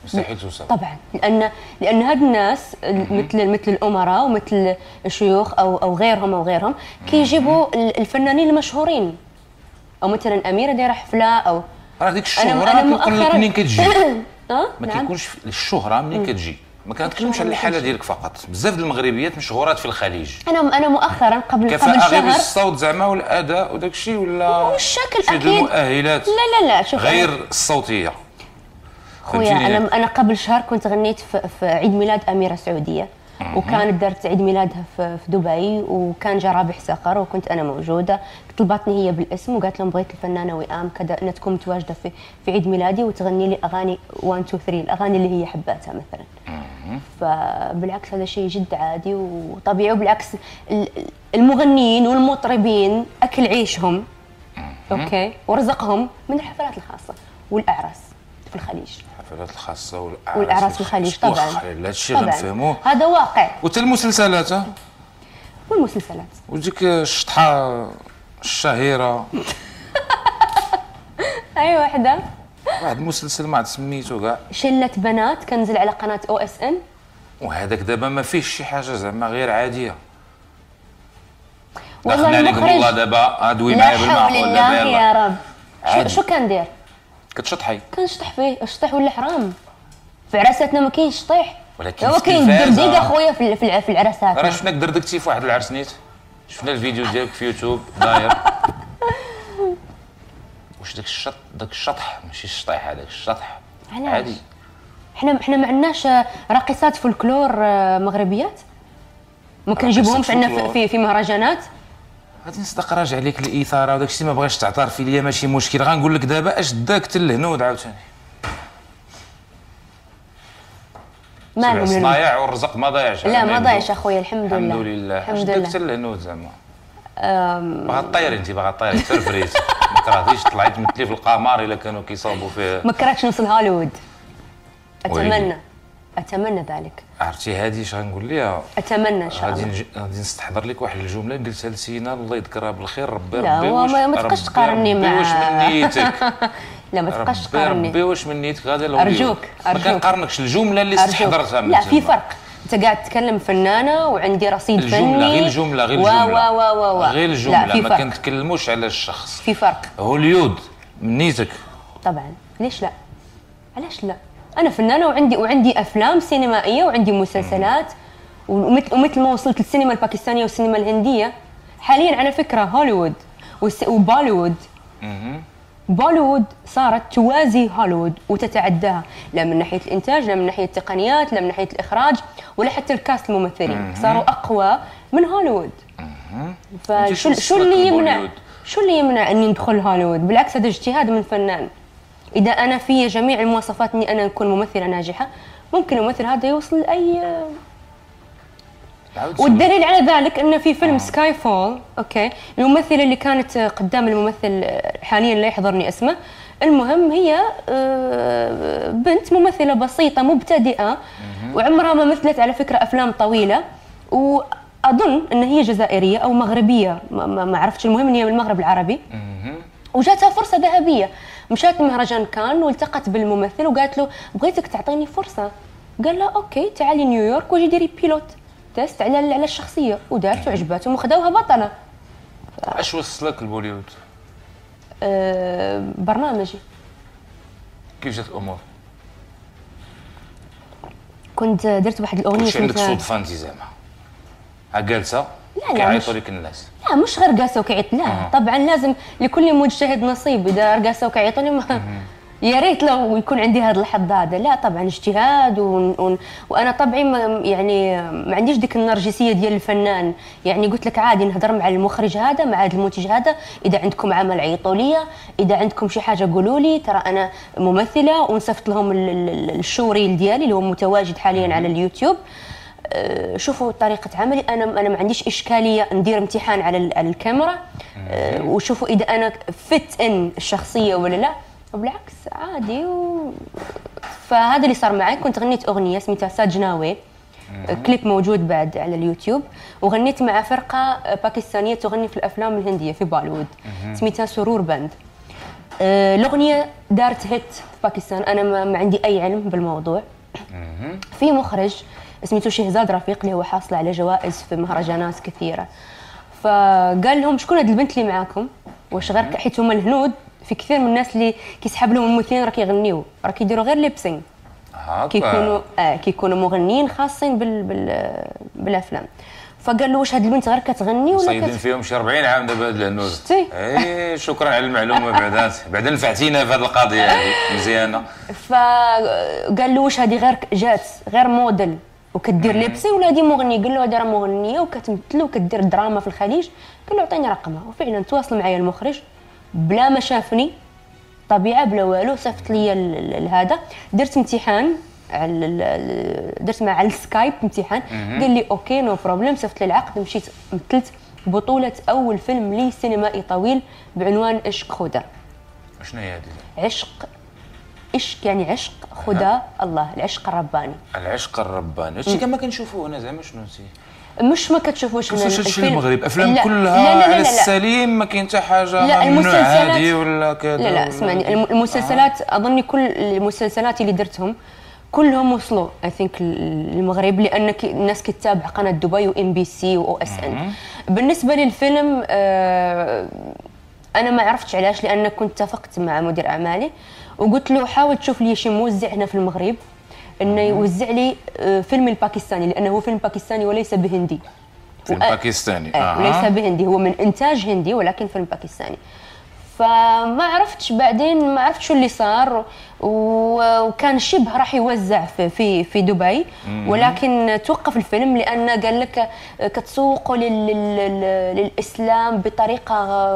[SPEAKER 1] مستحيل توصل.
[SPEAKER 2] طبعا لان لان هاد الناس مثل مثل الامراء ومثل الشيوخ او او غيرهم او غيرهم كيجيبوا الفنانين المشهورين، او مثلا اميره دايره حفله او
[SPEAKER 1] راه ديك الشهره كنقول لك منين كتجي.
[SPEAKER 2] اه
[SPEAKER 1] ما كيكونش الشهره منين كتجي. ما كنتكلمش على الحاله ديالك فقط، بزاف د المغربيات مشهورات في الخليج.
[SPEAKER 2] انا انا مؤخرا قبل قبل
[SPEAKER 1] شهر غير
[SPEAKER 2] شهر
[SPEAKER 1] الصوت زعما والاداء وداك الشيء ولا
[SPEAKER 2] والشكل
[SPEAKER 1] شي
[SPEAKER 2] اكيد
[SPEAKER 1] المؤهلات.
[SPEAKER 2] لا لا لا شوف
[SPEAKER 1] غير الصوتيه.
[SPEAKER 2] خويا انا انا قبل شهر كنت غنيت في, في عيد ميلاد اميره سعوديه، وكانت درت عيد ميلادها في, في دبي، وكان جا رابح صقر وكنت انا موجوده. طلبتني هي بالاسم وقالت لهم بغيت الفنانه وئام كذا انها تكون متواجده في في عيد ميلادي وتغني لي اغاني واحد اثنين ثلاثة الاغاني اللي هي حباتها مثلا. فبالعكس هذا شيء جد عادي وطبيعي، وبالعكس المغنيين والمطربين اكل عيشهم اوكي ورزقهم من الحفلات الخاصه والاعراس في الخليج.
[SPEAKER 1] الحفلات الخاصه والاعراس
[SPEAKER 2] والاعراس في الخليج طبعا.
[SPEAKER 1] هذا الشيء غنفهموه،
[SPEAKER 2] هذا واقع.
[SPEAKER 1] وحتى المسلسلات
[SPEAKER 2] والمسلسلات
[SPEAKER 1] وديك الشطحه الشهيره.
[SPEAKER 2] اي وحده
[SPEAKER 1] واحد المسلسل ما عاد سميتو كاع،
[SPEAKER 2] شله بنات كنزل على قناه او اس ان،
[SPEAKER 1] وهذاك دابا ما فيهش شي حاجه زعما غير عاديه.
[SPEAKER 2] والله
[SPEAKER 1] دخلنا عليكم والله دابا ادوي معايا بالمعقول دابا
[SPEAKER 2] يا رب. شو, شو كان دير؟
[SPEAKER 1] كتشطحي.
[SPEAKER 2] كنشطح فيه، الشطح ولا حرام؟ في عراساتنا ما كاينش شطيح،
[SPEAKER 1] ولكن
[SPEAKER 2] هو كاين الدرديق اخويا في في العراسات.
[SPEAKER 1] راه شفناك دردقتي في واحد العرس نيت، شفنا الفيديو ديالك في يوتيوب داير. واش داك الشط داك الشطح ماشي الشطيح هذاك الشطح عادي؟
[SPEAKER 2] حنا حنا ما عندناش راقصات فولكلور مغربيات؟ ما كنجيبوهمش عندنا في في مهرجانات؟
[SPEAKER 1] غادي نصدق راجع عليك الاثاره وداك الشيء ما بغاش تعترفي ليا ماشي مشكل. غنقول لك دابا اش داك حتى الهنود عاوتاني.
[SPEAKER 2] مالهم
[SPEAKER 1] الصنايع والرزق ما ضايعش.
[SPEAKER 2] لا ما ضايعش اخويا الحمد لله.
[SPEAKER 1] الحمد لله.
[SPEAKER 2] الحمد لله.
[SPEAKER 1] داك حتى الهنود زعما باغا طيري انت باغا طيري تفرفريت. ما كرهتيش طلعي تمثلي في القمر الا كانوا كيصاوبوا فيه.
[SPEAKER 2] ما كرهتش نوصل هوليوود. اتمنى اتمنى ذلك.
[SPEAKER 1] عرفتي هذه اش غنقول ليها؟
[SPEAKER 2] اتمنى ان شاء الله.
[SPEAKER 1] غادي غادي نستحضر لك واحد الجمله قلتها لسينا الله يذكرها بالخير. ربي
[SPEAKER 2] لا
[SPEAKER 1] ربي
[SPEAKER 2] واش ما تبقاش تقارني مع
[SPEAKER 1] واش من نيتك.
[SPEAKER 2] لا ما تبقاش تقارني.
[SPEAKER 1] ربي واش من نيتك غادي لو
[SPEAKER 2] ارجوك
[SPEAKER 1] ارجوك ما كنقارنكش الجمله اللي استحضرتها.
[SPEAKER 2] لا في فرق، انت قاعد تتكلم فنانه وعندي رصيد فني.
[SPEAKER 1] الجمله غير الجمله غير الجمله
[SPEAKER 2] و و و
[SPEAKER 1] غير الجمله ما كنتكلموش على الشخص.
[SPEAKER 2] في فرق.
[SPEAKER 1] هوليود من نيتك
[SPEAKER 2] طبعا. ليش لا؟ علاش لا؟ انا فنانه وعندي وعندي افلام سينمائيه وعندي مسلسلات، ومثل ومثل ما وصلت للسينما الباكستانيه والسينما الهنديه. حاليا على فكره هوليوود وبوليوود بوليوود صارت توازي هوليوود وتتعداها، لا من ناحيه الانتاج لا من ناحيه التقنيات لا من ناحيه الاخراج ولا حتى الكاست الممثلين صاروا اقوى من هوليوود. فشو شو اللي يمنع شو اللي يمنع اني ندخل هوليوود؟ بالعكس هذا اجتهاد من فنان. اذا انا في جميع المواصفات اني انا اكون ممثله ناجحه، ممكن الممثل هذا يوصل لاي. والدليل على ذلك ان في فيلم سكاي فول اوكي الممثله اللي كانت قدام الممثل حاليا لا يحضرني اسمه، المهم هي بنت ممثله بسيطه مبتدئه وعمرها ما مثلت على فكره افلام طويله، واظن ان هي جزائريه او مغربيه ما عرفتش، المهم ان هي من المغرب العربي. وجاتها فرصه ذهبيه، مشات مهرجان كان والتقت بالممثل وقالت له بغيتك تعطيني فرصه. قال لها اوكي تعالي نيويورك واجي ديري بيلوت تيست على على الشخصيه، ودارت وعجباتهم وخذوها بطله.
[SPEAKER 1] اش وصلك لبوليوود؟
[SPEAKER 2] أه برنامجي.
[SPEAKER 1] كيف جات الامور؟
[SPEAKER 2] كنت درت واحد الاغنيه
[SPEAKER 1] كنت عندك صدفه انت زعما جالسه
[SPEAKER 2] لا لا
[SPEAKER 1] كيعيطوا لك الناس؟
[SPEAKER 2] لا مش غير قاسه وكيعيط لا آه. طبعا لازم لكل مجتهد نصيب. اذا قاسه وكيعيطوا لي ما يا ريت لو يكون عندي هذا الحظ هذا. لا طبعا اجتهاد و... و... وانا طبعي ما يعني ما عنديش ديك النرجسيه ديال الفنان. يعني قلت لك عادي نهضر مع المخرج هذا مع المنتج هذا، اذا عندكم عمل عيطوا لي، اذا عندكم شي حاجه قولوا لي، ترى انا ممثله ونصفت لهم الشوريل ديالي اللي هو متواجد حاليا على اليوتيوب. شوفوا طريقه عملي، انا انا ما عنديش اشكاليه ندير امتحان على على الكاميرا وشوفوا اذا انا فت ان الشخصيه ولا لا. وبالعكس عادي و... فهذا اللي صار معي. كنت غنيت اغنيه سميتها ساجناوي، كليب موجود بعد على اليوتيوب، وغنيت مع فرقه باكستانيه تغني في الافلام الهنديه في بوليوود سميتها سرور باند. آه، الاغنيه دارت هيت في باكستان، انا ما, ما عندي اي علم بالموضوع. في مخرج اسمه شهزاد رفيق اللي هو حاصل على جوائز في مهرجانات كثيره، فقال لهم شكون هاد البنت اللي معاكم، واش غير حيت هما الهنود في كثير من الناس اللي كيسحب لهم الممثلين راه كيغنيو، راه كيديروا غير ليبسينغ، كيكونوا اه كيكونوا مغنيين خاصين بال بال بالافلام. فقال له واش هاد البنت غير كتغني ولا
[SPEAKER 1] صايدين فيهم شي أربعين عام دابا هاد الهنود. اي شكرا على المعلومه بعدا بعدا نفعتينا في هذه القضيه هذه مزيانه.
[SPEAKER 2] فقال له واش هذه غير جات غير موديل وكدير ليبسي ولا هذه مغنيه؟ قال له هذه راه مغنيه وكتمثل وكدير دراما في الخليج. قال له عطيني رقمها، وفعلا تواصل معايا المخرج بلا ما شافني طبيعه بلا والو، صيفط لي هذا، درت امتحان على درت مع على السكايب امتحان، قال لي اوكي نو بروبليم، صيفط لي العقد، مشيت مثلت بطوله اول فيلم لي سينمائي طويل بعنوان عشق خدا.
[SPEAKER 1] شنو هي هذه؟
[SPEAKER 2] عشق عشق يعني عشق خدا الله، العشق الرباني.
[SPEAKER 1] العشق الرباني هادشي كما كنشوفوه هنا، زعما شنو انت
[SPEAKER 2] مش ما كتشوفوش هنا
[SPEAKER 1] الفيلم المغرب افلام لا كلها لا لا لا على السليم، ما كاين حتى حاجه ممنوع عادي ولا كذا.
[SPEAKER 2] لا لا اسمعني، المسلسلات آه. اظني كل المسلسلات اللي درتهم كلهم وصلوا اي ثينك للمغرب، لان الناس كتتابع قناه دبي وام بي سي واو اس ان. بالنسبه للفيلم آه انا ما عرفتش علاش، لان كنت اتفقت مع مدير اعمالي وقلت له حاول تشوف لي شي موزع هنا في المغرب انه يوزع لي فيلم الباكستاني، لانه هو فيلم باكستاني وليس بهندي.
[SPEAKER 1] فيلم باكستاني
[SPEAKER 2] اه وليس بهندي، هو من انتاج هندي ولكن فيلم باكستاني. فما عرفتش بعدين ما عرفت شو اللي صار، وكان شبه راح يوزع في في, في دبي، ولكن توقف الفيلم لان قال لك كتسوقوا للاسلام بطريقه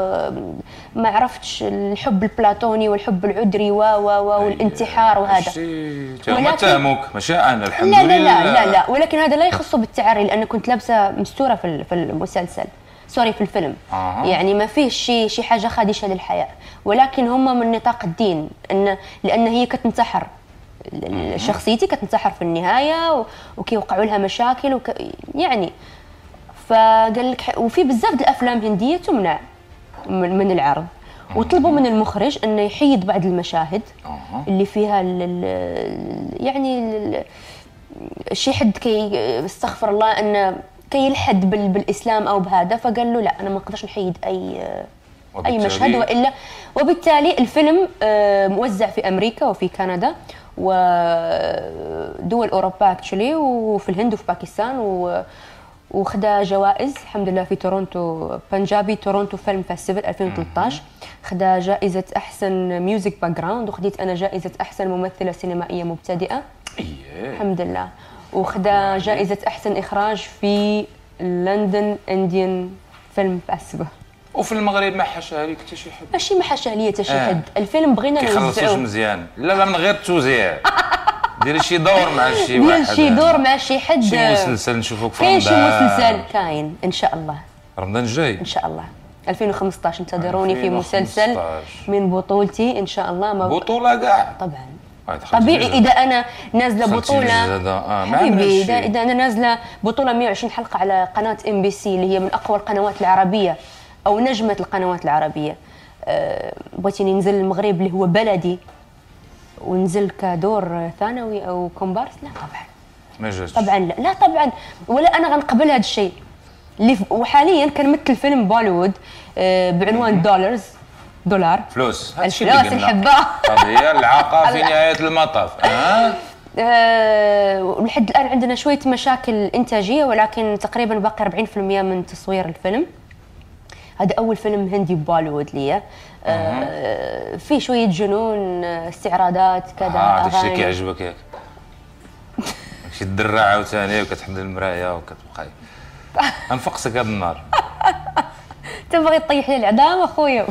[SPEAKER 2] ما عرفتش، الحب البلاطوني والحب العذري و و والانتحار وهذا.
[SPEAKER 1] ولكن تهمك ماشي انا الحمد
[SPEAKER 2] لا
[SPEAKER 1] لله.
[SPEAKER 2] لا لا لا لا، ولكن هذا لا يخصه بالتعري، لان كنت لابسه مستوره في في المسلسل سوري في الفيلم. آه. يعني ما فيه شي شي حاجه خادشه للحياه، ولكن هم من نطاق الدين، ان لان هي كتنتحر، شخصيتي كتنتحر في النهايه وكيوقعوا لها مشاكل وك... يعني فقال لك، وفي بزاف د الافلام هنديه تمنع من العرض، وطلبوا من المخرج انه يحيد بعض المشاهد آه. اللي فيها ال يعني ال شي حد كي استغفر الله انه كيلحد بالاسلام او بهذا، فقال له لا انا ما نقدرش نحيد اي اي مشهد، والا وبالتالي الفيلم موزع في امريكا وفي كندا ودول اوروبا اكشلي، وفي الهند وفي باكستان، وخدا جوائز الحمد لله في تورونتو، بنجابي تورونتو فيلم فيستيفال ألفين وثلاثة عشر، خدا جائزه احسن ميوزك باك جراوند، وخديت انا جائزه احسن ممثله سينمائيه مبتدئه الحمد لله، وخدا جائزة أحسن إخراج في لندن إنديان فيلم فيستيفال.
[SPEAKER 1] وفي المغرب ما حاشاه ليك حتى شي حد؟
[SPEAKER 2] ماشي ما حاشاه ليا حتى شي حد، الفيلم بغينا نوزعوه
[SPEAKER 1] كيخلصوش مزيان. لا لا من غير التوزيع، ديري شي دور مع شي واحد،
[SPEAKER 2] دير شي دور مع شي حد،
[SPEAKER 1] شي مسلسل نشوفوك في
[SPEAKER 2] رمضان. كاين شي مسلسل كاين إن شاء الله
[SPEAKER 1] رمضان الجاي إن
[SPEAKER 2] شاء الله ألفين وخمسطاش، انتظروني في مسلسل من بطولتي إن شاء الله. ما
[SPEAKER 1] بطولة كاع
[SPEAKER 2] طبعا طبيعي اذا انا نازله بطوله
[SPEAKER 1] آه
[SPEAKER 2] حبيبي، اذا اذا انا نازله بطوله مئة وعشرين حلقه على قناه ام بي سي اللي هي من اقوى القنوات العربيه او نجمه القنوات العربيه، أه بغيتيني ننزل المغرب اللي هو بلدي وننزل كدور ثانوي او كومبارس؟ لا طبعا
[SPEAKER 1] ما جاش
[SPEAKER 2] طبعا لا لا طبعا، ولا انا غنقبل هذا الشيء اللي. وحاليا كنمثل فيلم بوليوود أه بعنوان دولارز دولار
[SPEAKER 1] فلوس،
[SPEAKER 2] هادشي اللي قلنا الحبه
[SPEAKER 1] قضيه العاقه في نهايه المطاف. اه
[SPEAKER 2] ولحد الان عندنا شويه مشاكل انتاجيه، ولكن تقريبا باقي أربعين بالمئة من تصوير الفيلم. هذا اول فيلم هندي ببوليوود ليا. آه في شويه جنون، استعراضات كذا،
[SPEAKER 1] اه هذا الشيء كيعجبك ياك؟ شي الدراعه عاوتاني وكتحمل المرايه وكتبقاي انفقسك هذا النهار.
[SPEAKER 2] تبغي تطيح لي العظام اخويا.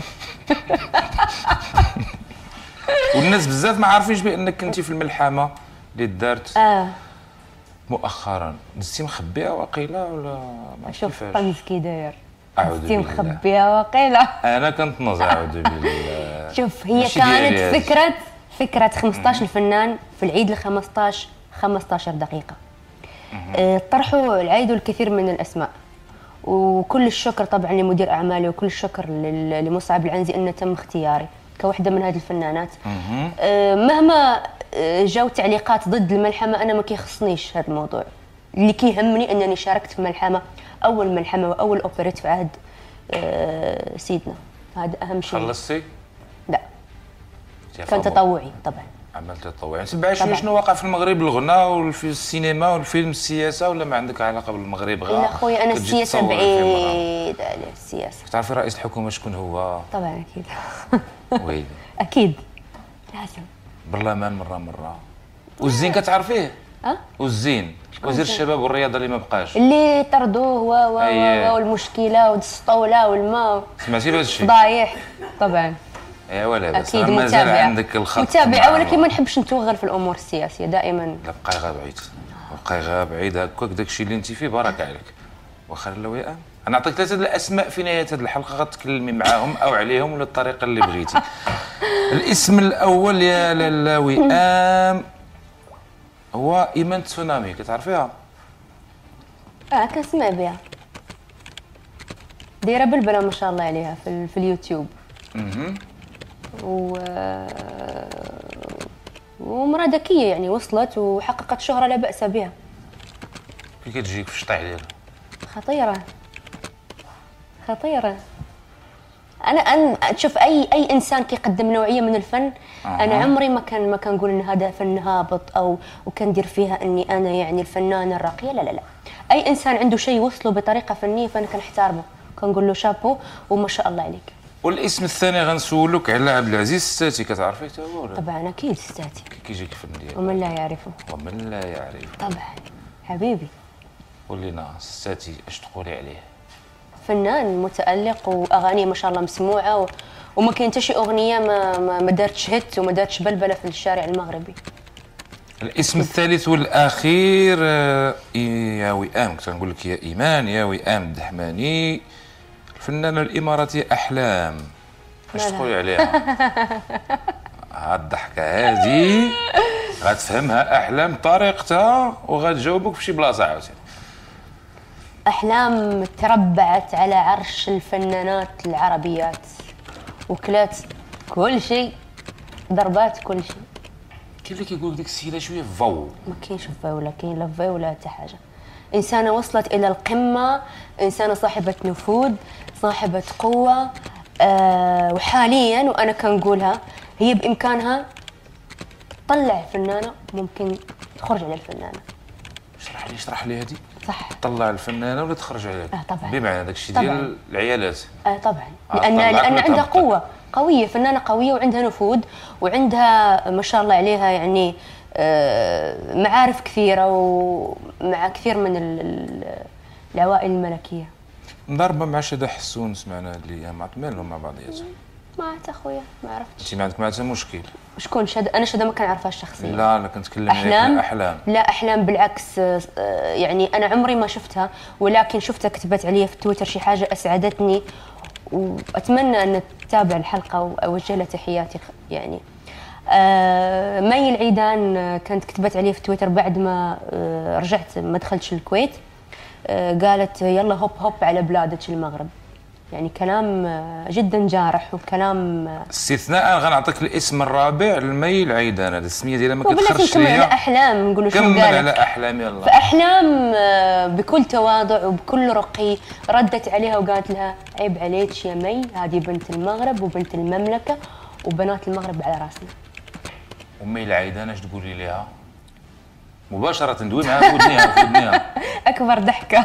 [SPEAKER 1] والناس بزاف ما عارفينش بانك كنتي في الملحمه اللي دارت
[SPEAKER 2] اه
[SPEAKER 1] مؤخرا. دزتي مخبيه واقيلا ولا ما
[SPEAKER 2] شوف طنز كي داير؟
[SPEAKER 1] اعوذ بالله،
[SPEAKER 2] دزتي مخبيه واقيلا؟
[SPEAKER 1] انا كنت اعوذ بالله.
[SPEAKER 2] شوف هي كانت فكره فكره خمسطاش الفنان في العيد الخمسطاش خمسطاش دقيقه. أه طرحوا العيد الكثير من الاسماء، وكل الشكر طبعا لمدير اعمالي، وكل الشكر لمصعب العنزي انه تم اختياري. كوحده من هذه الفنانات. آه مهما جاو تعليقات ضد الملحمه انا ما كيخصنيش هذا الموضوع. اللي كيهمني انني شاركت في ملحمه، اول ملحمه واول اوبريت في عهد آه سيدنا، هذا اهم شيء.
[SPEAKER 1] خلصتي؟
[SPEAKER 2] لا كان تطوعي طبعا.
[SPEAKER 1] عملت تطوعي. تبع شويه شنو واقع في المغرب، الغناء وفي السينما والفيلم، السياسه، ولا ما عندك علاقه بالمغرب غير؟
[SPEAKER 2] لا خويا انا السياسه بعيد على السياسه.
[SPEAKER 1] تعرفي رئيس الحكومه شكون هو؟
[SPEAKER 2] طبعا اكيد.
[SPEAKER 1] ويلي
[SPEAKER 2] اكيد لازم.
[SPEAKER 1] برلمان مره مره. والزين كتعرفيه؟
[SPEAKER 2] اه
[SPEAKER 1] والزين وزير الشباب والرياضه اللي ما بقاش،
[SPEAKER 2] اللي طردوه و و و والمشكله والسطوله والماء.
[SPEAKER 1] سمعتي بهذا الشيء؟
[SPEAKER 2] ضايح طبعا.
[SPEAKER 1] ايوا لا بس
[SPEAKER 2] اكيد
[SPEAKER 1] مازال
[SPEAKER 2] متابعة.
[SPEAKER 1] عندك الخط
[SPEAKER 2] متابعه، ولكن ما نحبش نتوغل في الامور السياسيه دائما.
[SPEAKER 1] لا بقاي غير بعيد، بقاي غير بعيد هكاك. داكشي اللي انت فيه بارك عليك. واخا اللوئام انا نعطيك ثلاثه الاسماء في نهايه هذه الحلقه غتكلمي معاهم او عليهم ولا الطريقه اللي بغيتي. الاسم الاول يا لاله وئام هو ايمان تسونامي، كتعرفيها؟
[SPEAKER 2] اه كنسمع بها، دايره بلبله ما شاء الله عليها في, في اليوتيوب.
[SPEAKER 1] اها
[SPEAKER 2] و ومراه ذكيه يعني، وصلت وحققت شهره لا باس بها.
[SPEAKER 1] كي كتجيك في الشطيح ديالها؟
[SPEAKER 2] خطيره خطيره. انا ان تشوف اي اي انسان كيقدم نوعيه من الفن، أه. انا عمري ما كان ما كنقول ان هذا فن هابط او وكندير فيها اني انا يعني الفنانه الراقيه. لا لا لا، اي انسان عنده شيء وصله بطريقه فنيه فانا كنحترمه، كنقول له شابو وما شاء الله عليك.
[SPEAKER 1] والاسم الثاني غنسولك على عبد العزيز الستاتي، كتعرفيه حتى هو ولا؟
[SPEAKER 2] طبعا اكيد ستاتي.
[SPEAKER 1] كي كيجيك الفن ديالو؟
[SPEAKER 2] ومن لا يعرفه.
[SPEAKER 1] ومن لا يعرفه
[SPEAKER 2] طبعا حبيبي.
[SPEAKER 1] قولينا الستاتي اش تقولي عليه؟
[SPEAKER 2] فنان متألق واغانيه ما شاء الله مسموعه و... وما كاين حتى شي اغنيه ما ما, ما دارتش هيت وما دارتش بلبله في الشارع المغربي.
[SPEAKER 1] الاسم الثالث والاخير يا وئام، كنت نقول لك يا ايمان، يا وئام الدحماني، الفنانه الاماراتيه احلام. اش تقولي عليها؟ هاد الضحكه هادي غتفهمها احلام بطريقتها وغتجاوبك في شي بلاصه عاوتاني.
[SPEAKER 2] أحلام تربعت على عرش الفنانات العربيات، وكلات كل شيء، ضربات كل شيء.
[SPEAKER 1] كاين اللي كيقول لك ديك السيده شويه فو.
[SPEAKER 2] ما كاينش في ولا كاين لا في ولا حتى حاجه. انسانه وصلت الى القمه، انسانه صاحبه نفوذ، صاحبه قوه. أه وحاليا وانا كنقولها هي بامكانها تطلع فنانه ممكن تخرج على الفنانه.
[SPEAKER 1] اشرح لي اشرح لي هذه.
[SPEAKER 2] صح،
[SPEAKER 1] تطلع الفنانه ولا تخرج عليها؟
[SPEAKER 2] اه طبعا.
[SPEAKER 1] بمعنى داك الشيء ديال العيالات.
[SPEAKER 2] اه طبعا، لان لان عندها قوه قويه، فنانه قويه وعندها نفوذ وعندها ما شاء الله عليها يعني آه معارف كثيره ومع كثير من العوائل الملكيه.
[SPEAKER 1] مضاربه مع شدا حسون، سمعنا اللي مع مالهم مع بعضياتهم.
[SPEAKER 2] ما عرفت اخويا، ما عرفتش.
[SPEAKER 1] انت ما عندك معها مشكل؟
[SPEAKER 2] شكون شدا؟ انا شدا ما كنعرفها شخصيا.
[SPEAKER 1] لا انا كنتكلم
[SPEAKER 2] احلام.
[SPEAKER 1] احلام
[SPEAKER 2] لا احلام بالعكس، يعني انا عمري ما شفتها، ولكن شفتها كتبت عليا في تويتر شي حاجه اسعدتني، واتمنى ان تتابع الحلقه واوجه لها تحياتي يعني. آه مي العيدان كانت كتبت عليه في تويتر بعد ما آه رجعت ما دخلتش الكويت، آه قالت يلا هوب هوب على بلادك المغرب. يعني كلام جدا جارح وكلام
[SPEAKER 1] استثناء. غنعطيك الاسم الرابع لمي العيدان، هذه السميه ديالها ما كتخرجش ليا.
[SPEAKER 2] على احلام نقولوا شنو
[SPEAKER 1] كمل
[SPEAKER 2] قالت.
[SPEAKER 1] على احلام يلا.
[SPEAKER 2] فاحلام بكل تواضع وبكل رقي ردت عليها وقالت لها عيب عليك يا مي، هذه بنت المغرب وبنت المملكه وبنات المغرب على راسنا.
[SPEAKER 1] ومي العيدان اش تقولي ليها؟ مباشره ندوي معاها في ودنيها في ودنيها.
[SPEAKER 2] اكبر ضحكه.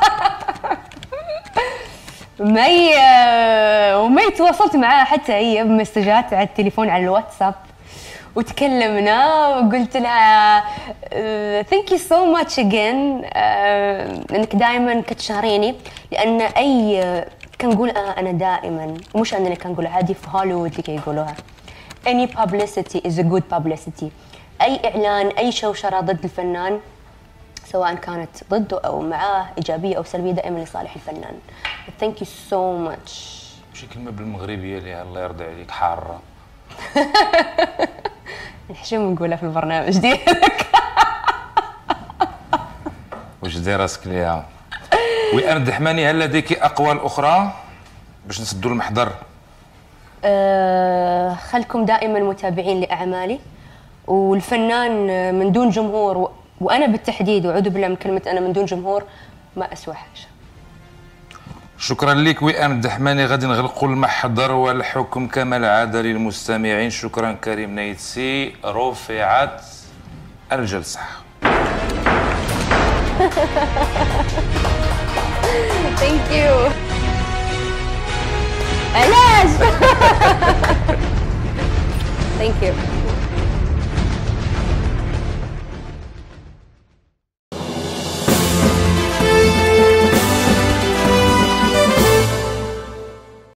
[SPEAKER 2] مي ومي تواصلت معاها حتى هي بمسجات على التليفون على الواتساب وتكلمنا، وقلت لها ثانك يو سو ماتش اجين انك دائما كتشهريني، لان اي كنقول انا دائما، ومش انا اللي كنقول، عادي في هوليوود اللي كيقولوها any publicity is a good publicity. اي اعلان اي شوشره ضد الفنان سواء كانت ضده او معاه ايجابيه او سلبيه دائما لصالح الفنان. ثانك يو سو ماتش.
[SPEAKER 1] شي كلمه بالمغربيه اللي الله يرضي عليك حاره.
[SPEAKER 2] نحشم نقولها في البرنامج ديالك.
[SPEAKER 1] واش داير راسك ليها؟ وئام الدحماني، هل لديك اقوال اخرى باش نسدوا المحضر؟
[SPEAKER 2] أه خلكم دائما متابعين لأعمالي، والفنان من دون جمهور و... وأنا بالتحديد، وأعوذ بالله من كلمة أنا من دون جمهور، ما أسوى حاجة.
[SPEAKER 1] شكرا لك وئام الدحماني. غادي نغلقوا المحضر والحكم كما العاده للمستمعين. شكرا كريم نايتسي. رفعت الجلسه.
[SPEAKER 2] ثانك يو. علاش